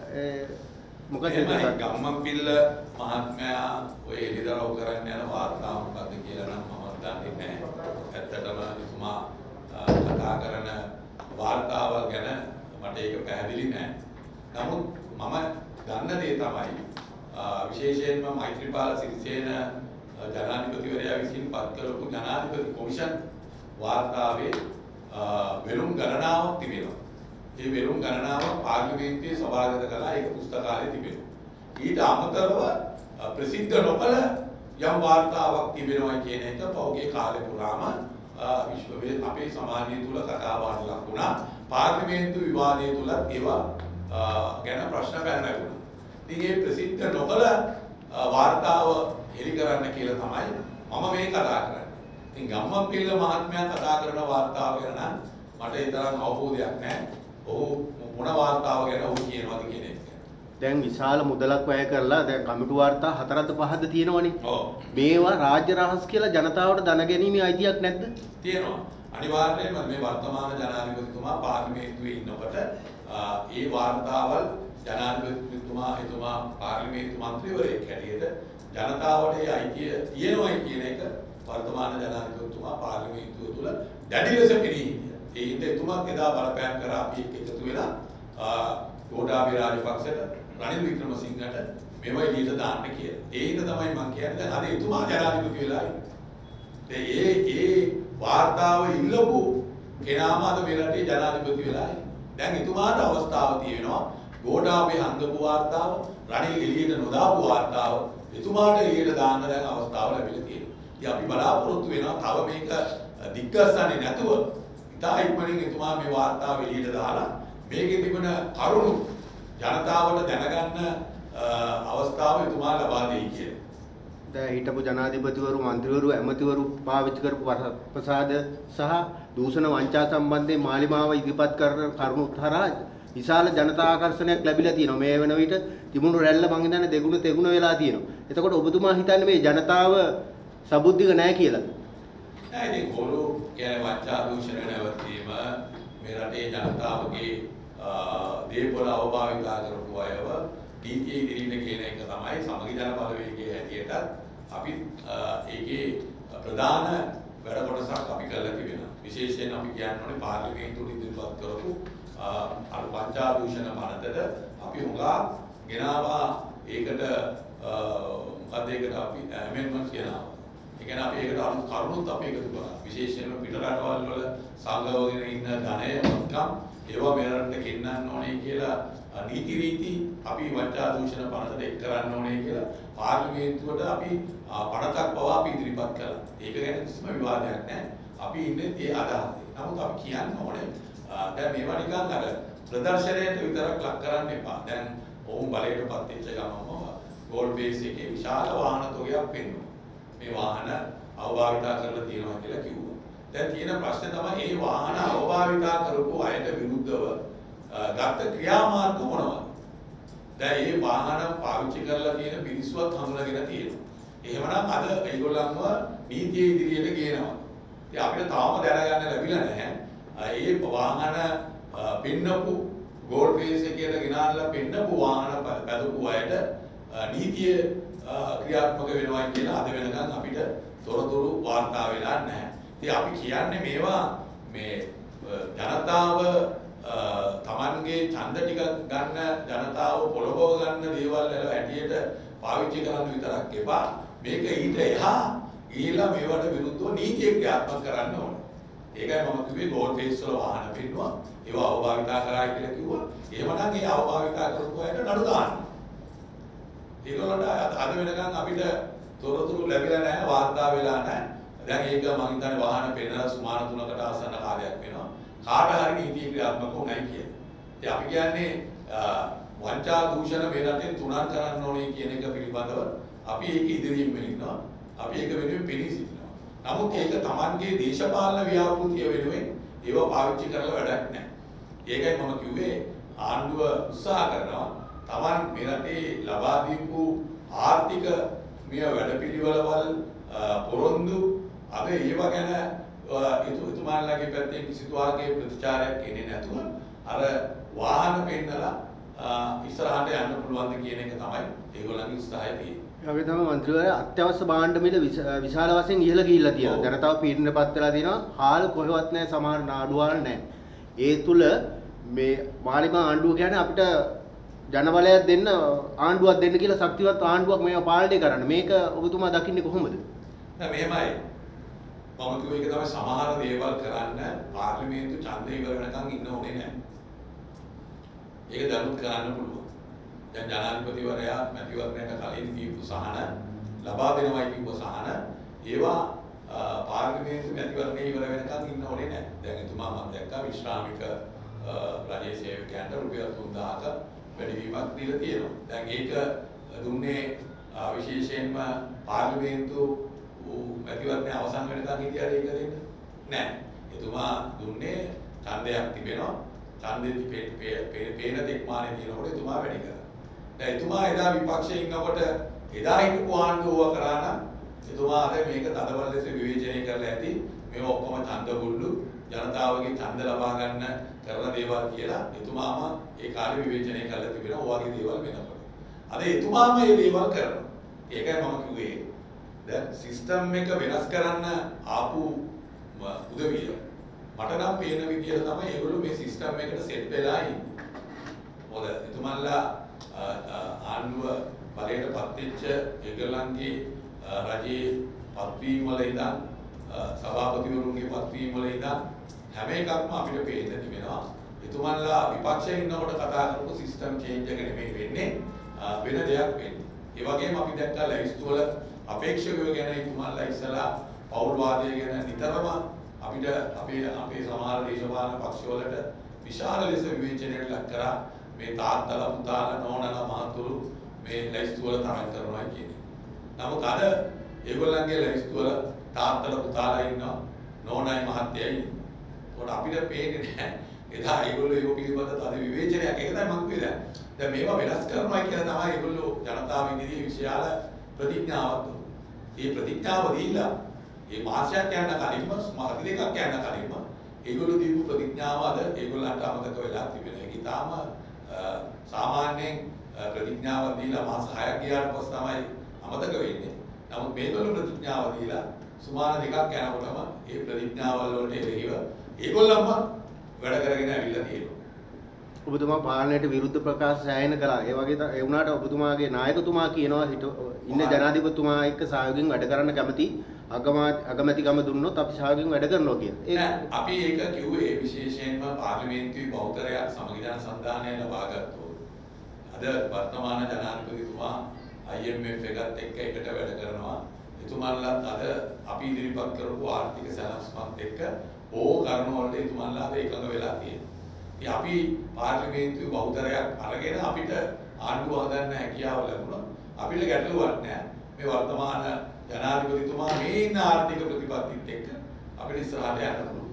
මොකද ගම්මන්පිල මහත්මයා ඔය හෙළිදරව් කරන්න යන වාර්තාව මොකද්ද කියලා නම් මම දන්නේ නැහැ. ඇත්තටම එතුමා කතා කරන වාර්තාවල් ගැන මට ඒක පැහැදිලි නැහැ. නමුත් මම දන්න දේ තමයි විශේෂයෙන්ම මෛත්‍රීපාල සිරිසේන ජනාධිපතිවරයා විසින් පත් කරපු ජනාධිපති කොමිෂන් වාර්තාවේ වෙළුම් ගණනාවක් තිබෙනවා. ඒ වෙළුම් ගණනාව පාර්ලිමේන්තුවේ සභාගත කළා ඒක පුස්තකාලේ තිබෙනවා. ඊට අමතරව ප්‍රසිද්ධ නොකළ යම් වාර්තාවක් තිබෙනවා කියන එක පෞගේ කාලේ පුරාම විශ්ව අපේ සමාජය තුල කතාබහට ලක් වුණා. පාර්ලිමේන්තු විවාදයේ තුලත් ඒවා ගැන ප්‍රශ්න පැන නැගුණා. ඉතින් මේ ප්‍රසිද්ධ නොකළ වාර්තාව එලි කරන්න කියලා තමයි මම මේ කතා කරන්නේ. ඉතින් ගම්මන්පිල මහත්මයා කතා කරන වාර්තාව ගැන නම් මට ඒ තරම් අවබෝධයක් නැහැ. ඔහු මොන වාර්තාව ගැන ඔහු කියනවාද කියන එක. දැන් විශාල මුදලක් වැය කරලා දැන් කමිටු වාර්තා හතරක්ද පහක්ද තියෙනවනේ. ඔව්. මේවා රාජ්‍ය රහස් කියලා ජනතාවට දැනගැනීමේ අයිතියක් නැද්ද? තියෙනවා. අනිවාර්යයෙන්ම මේ වර්තමාන ජනාධිපතිතුමා පාර්ලිමේන්තුවේ ඉන්නකොට ඒ වාර්තාවල් ජනාධිපතිතුමා එතුමා පාර්ලිමේන්තු මන්ත්‍රීවරයෙක් හැටියට ජනතාවට ඒ අයිතිය තියෙනවයි කියන එක වර්තමාන ජනාධිපතිතුමා පාර්ලිමේන්තුව තුළ දැඩි ලෙස පෙනී හිටියා. ඒ හින්දා එතුමා එදා බලපෑම් කරා අපි එක්ක එකතු වෙලා ගෝඨාභය රාජපක්ෂට රනිල් වික්‍රමසිංහට මේවා එළියට දාන්න කියලා. ඒ හින්දා තමයි මම කියන්නේ දැන් අද එතුමා ජනාධිපති වෙලා ඉන්නේ. ඒ ඒ වාර්තාව ඉල්ලපු කෙනාම අද මේ රටේ ජනාධිපති වෙලා ඉන්නේ. දැන් එතුමාට අවස්ථාව තියෙනවා ගෝඨාභය හංගපු වාර්තාව, රනිල් එළියට නොදාපු වාර්තාව එතුමාට එළියට දාන්න දැන් අවස්ථාව ලැබිලා තියෙනවා. ඉතින් අපි බලාපොරොත්තු වෙනවා තව මේක දිග්ගස්සන්නේ නැතුව ඉතා ඉක්මනින් එතුමා මේ වාර්තාව එළියට දාලා මේකේ තිබෙන කරුණු ජනතාවට දැනගන්න අවස්ථාව එතුමා ලබා දෙයි කියලා. දැන් හිටපු ජනාධිපතිවරු, මන්ත්‍රීවරු, ඇමතිවරු පාවිච්චි කරපු ප්‍රසාද සහ දූෂණ වංචා සම්බන්ධයෙන් මාලිමාව ඉදිරිපත් කරන කරුණු හරහා විශාල ජනතා ආකර්ෂණයක් ලැබිලා තියෙනවා. මේ වෙන විට තිබුණු රැල්ල මං හිතන්නේ දෙගුණ තෙගුණ වෙලා තියෙනවා. එතකොට ඔබතුමා හිතන්නේ මේ ජනතාව සබුද්ධික නැහැ කියලාද? නෑ ඉතින් කොළු කියන්නේ වංචා දූෂණ නැවතීම මේ රටේ ජනතාවගේ දේපොළ අවභාවිතා කරපු අයව නීතිය ඉදිරියට කියන එක තමයි සමගි ජන බලවේගයේ හැටියට අපි ඒකේ ප්‍රධාන වැඩ කොටසක් අපි කරලා තිබෙනවා. විශේෂයෙන් අපි කියන්නේ පාර්ලිමේන්තුවට ඉදිරිපත් කරපු අර වංචා දූෂණ මනතට අපි හුඟා ගෙනාවා ඒකට මොකද ඒකට අපි ඇමෙන්ඩ්මන්ට්ස් ගෙනාවා. ඒ කියන්නේ අපි ඒකට අනුව කරුණුත් අපි එකතු කරා. විශේෂයෙන්ම පිට රටවල් වල සංගවගෙන ඉන්න ධනය මොකක්ද ඒවා මේ රටට ගෙන්නන්න ඕනේ කියලා නීති රීති අපි වංචා දූෂණ පනතට එක් කරන්න ඕනේ කියලා පාර්ලිමේන්තුවට අපි පනතක් පවා අපි ඉදිරිපත් කළා. ඒක ගැන කිසිම විවාදයක් නැහැ. අපි ඉන්නේ ඒ අදහසේ. නමුත් අපි කියන්න ඕනේ දැන් මේවා නිකන් අර ප්‍රදර්ශනයට විතරක් ලක් කරන්න එපා. දැන් ඔවුන් බලයටපත් වෙච්ච ගමන්ම ගෝල්ඩ් බේස් එකේ විශාල වාහන තොගයක් පෙන්වනවා. මේ වාහන අවභාවිතා කරලා තියෙනවා කියලා කිව්වා. දැන් තියෙන ප්‍රශ්නේ තමයි මේ වාහන අවභාවිතා කරපු අයට විරුද්ධව ගත ක්‍රියාමාර්ග මොනවද? දැන් මේ වාහන පාවිච්චි කරලා තියෙන පිරිසුවත් හඳුනාගෙන තියෙනවා. එහෙමනම් අද ඒගොල්ලන්ව නීතිය ඉදිරියට ගේනවා. ඉතින් අපිට තාම දැනගන්න ලැබිලා නැහැ. ඒ වාහන පෙන්නපු ගෝල්ඩ් බේස් එකේට ගෙනාලා පෙන්නපු වාහන පැදපු අයට නීතිය ක්‍රියාත්මක වෙනවා කියලා අද වෙනකන් අපිට තොරතුරු වාර්තා වෙලා නැහැ. ඉතින් අපි කියන්නේ මේවා මේ ජනතාව තමන්ගේ ඡන්ද ටික ගන්න ජනතාව පොළඹව ගන්න දේවල් වල හැටියට පාවිච්චි කරන්න විතරක් එපා. මේක ඊට එහා ගිහිලා මේවට විරුද්ධව නීතිය ක්‍රියාත්මක කරන්න ඕනේ. ඒකයි මම කිව්වේ ගෝල්ඩ් බේස් වල වාහන පෙන්නුවා. ඒවා අවභාවිතා කරා කියලා කිව්වා. එහෙමනම් ඒ අවභාවිතා කරපු අයට නඩු දාන්න. ඒගොල්ලන්ට අද වෙනකන් අපිට තොරතුරු ලැබිලා නැහැ, වාර්තා වෙලා නැහැ. දැන් ඒක මම හිතන්නේ වාහන පෙන්නලා සුමාන තුනකට ආසන්න කාලයක් වෙනවා. කාට හරි නීති ක්‍රියාත්මක වුණයි කියලා. ඉතින් අපි කියන්නේ වංචා දූෂණ මේ රටෙන් තුනක් කරන්න ඕනේ කියන එක පිළිබඳව අපි ඒක ඉදිරියෙන් ඉන්නවා. අපි ඒක වෙනුවෙන් පෙනී සිටිනවා. නමුත් ඒක Tamanගේ දේශපාලන ව්‍යාපෘතිය වෙනුවෙන් ඒව පාවිච්චි කරලා වැඩක් නැහැ. ඒකයි මම කිව්වේ ආණ්ඩුව උත්සාහ කරනවා Taman මේ රටේ ලබා දීපු ආර්ථික මිය වැඩපිළිවෙළවල් පොරොන්දු අද ඒව ගැන එතුමාලගේ පැත්තෙන් කිසිතුවාගේ ප්‍රතිචාරයක් එන්නේ නැතුව අර වාහන පෙන්නලා ඉස්සරහට යන්න පුළුවන්ද කියන එක තමයි ඒගොල්ලන්ගේ උත්සාහය තියෙන්නේ. ඒ වගේ තමයි මන්ත්‍රීවරයා අත්‍යවශ්‍ය භාණ්ඩ මිල විශාල වශයෙන් ඉහළ ගිහිල්ලා තියෙනවා. ජනතාව පීඩනයටපත් වෙලා තියෙනවා. හාල් කොහෙවත් නැහැ, සමහර නාඩුවල් නැහැ. ඒ තුල මේ මාලිගා ආණ්ඩුව කියන්නේ අපිට ජනබලයක් දෙන්න ආණ්ඩුවක් දෙන්න කියලා ශක්තිවත් ආණ්ඩුවක් මේවා පාලනය කරන්න. මේක ඔබතුමා දකින්නේ කොහොමද? නෑ මෙහෙමයි. මම කිව්ව එක තමයි සමහර දේවල් කරන්න පාර්ලිමේන්තු ඡන්දය ඉවර වෙනකන් ඉන්න ඕනේ නෑ. ඒක දරුත් කරන්න පුළුවන්. දැන් ජනාධිපතිවරයා මැතිවරණයට කලින් දීපු සහන ලබා දෙනවයි කිව්ව සහන ඒවා පාර්ලිමේන්තු මැතිවරණය ඉවර වෙනකන් ඉන්න ඕනේ නෑ. දැන් එතුමා මම දැක්කා විශ්‍රාමික රජයේ සේවකයන්ට රුපියල් තුන්දාහක වැඩිවීමක් දීලා තියෙනවා. දැන් ඒක දුන්නේ විශේෂයෙන්ම පාර්ලිමේන්තු මැතිවරණය අවසන් වෙනකන් හිටියට ඒක දෙන්න නෑ. එතුමා දුන්නේ ඡන්දයක් තිබෙනවා. ඡන්දෙදි පේන තෙක්මානේ දිනකොට එතුමා වැඩි කරා. දැන් එතුමා එදා විපක්ෂයේ ඉන්නකොට එදා හිටපු ආණ්ඩුව කරා නම් එතුමා අද මේක තදබල ලෙස විවේචනය කරලා ඇති. මේ ඔක්කොම ඡන්ද ගුල්ලු ජනතාවගේ ඡන්ද ලබා ගන්න කරන දේවල් කියලා එතුමාම ඒ කාලේ විවේචනය කරලා තිබෙනවා. ඔයගේ දේවල් වෙනකොට. අද එතුමාම මේ දේවල් කරනවා. ඒකයි මම කිව්වේ දැන් සිස්ටම් එක වෙනස් කරන්න ආපු උදවිය මට නම් පේන විදියට තමයි ඒගොල්ලෝ මේ සිස්ටම් එකට සෙට් වෙලා ඉන්නේ. මොකද එතුමන්ලා ආණ්ඩුව බලයට පත් වෙච්ච ඒගොල්ලන්ගේ රජයේ පත්වීම වල ඉඳන් සභාපතිවරුන්ගේ පත්වීම වල ඉඳන් හැම එකක්ම අපිට පේන්න තිබෙනවා. එතුමන්ලා විපක්ෂයේ ඉන්නකොට කතා කරපු සිස්ටම් චේන්ජ් එක නෙමෙයි වෙන්නේ වෙන දෙයක් වෙන්නේ. ඒ වගේම අපි දැක්කා ලැයිස්තු වල අපේක්ෂකයෝ ගැන එතුමන්ලා ඉස්සලා පෞරවාදය ගැන නිතරම අපිට අපේ අපේ සමහර දේශපාලන පක්ෂවලට විශාල ලෙස විවේචනයට ලක් කරා මේ තාත්තලා පුතාලා නෝනලා මහතුරු මේ ලැයිස්තු වල තරඟ කරනවා කියන්නේ. නමුත් අද ඒගොල්ලන්ගේ ලැයිස්තු වල තාත්තලා පුතාලා ඉන්නවා නෝනයි මහත්තයයි. ඒකට අපිට පේන්නේ නැහැ. එදා ඒගොල්ලෝ ඒක පිළිබඳ තද විවේචනයක් ඒක තමයි මම කියන්නේ. දැන් මේවා වෙනස් කරනවා කියලා තමයි ඒගොල්ලෝ ජනතාව ඉදිරියේ විශාල ප්‍රතිඥාවක් දුන්නා. මේ ප්‍රතිඥාව දීලා මේ මාසයක් යන කලින්ම මාස දෙකක් යන කලින්ම ඒගොල්ලෝ දීපු ප්‍රතිඥාව අද ඒගොල්ලන්ට අමතක වෙලා තිබෙනවා. ඒක ඊටාම සාමාන්‍යයෙන් ප්‍රතිඥාව දීලා මාස හයක් ගියාට පස්සේ තමයි අමතක වෙන්නේ. නමුත් මේගොල්ලෝ ප්‍රතිඥාව දීලා සුමාන දෙකක් යනකොටම ඒ ප්‍රතිඥාවල් වලට එරෙහිව ඒගොල්ලන්ම වැඩ කරගෙන ඇවිල්ලා තියෙනවා. ඔබතුමා පාලනයට විරුද්ධ ප්‍රකාශ සෑහෙන කළා. ඒ වගේ ඒ වුණාට ඔබතුමාගේ නායකතුමා කියනවා හිට ඉන්න ජනාධිපතිතුමා එක්ක සහයෝගයෙන් වැඩ කරන්න කැමති අගමැතිකම දුන්නොත් අපි සහයෝගයෙන් වැඩ කරනවා කියලා. ඒක අපි ඒක කිව්වේ විශේෂයෙන්ම පාර්ලිමේන්තුවේ බහුතරයක් සමගිදාන සන්ධානය ලබාගත්තෝ. අද වර්තමාන ජනාධිපතිතුමා I M F එකත් එක්ක එකට වැඩ කරනවා. එතුමන්ලාත් අද අපි ඉදිරිපත් කරපු ආර්ථික සැලැස්මත් එක්ක ඕ කරුණු වලට එතුමන්ලා අද එකඟ වෙලා තියෙනවා. ඉතින් අපි පාර්ලිමේන්තුවේ බහුතරයක් අරගෙන අපිට ආණ්ඩුව හදන්න හැකියාව ලැබුණා. අපිට ගැටලුවක් නැහැ. මේ වර්තමාන ජනාධිපතිතුමා මේ ඉන්න ආර්ථික ප්‍රතිපත්තිත් එක්ක අපිට ඉස්සරහට යන්න පුළුවන්.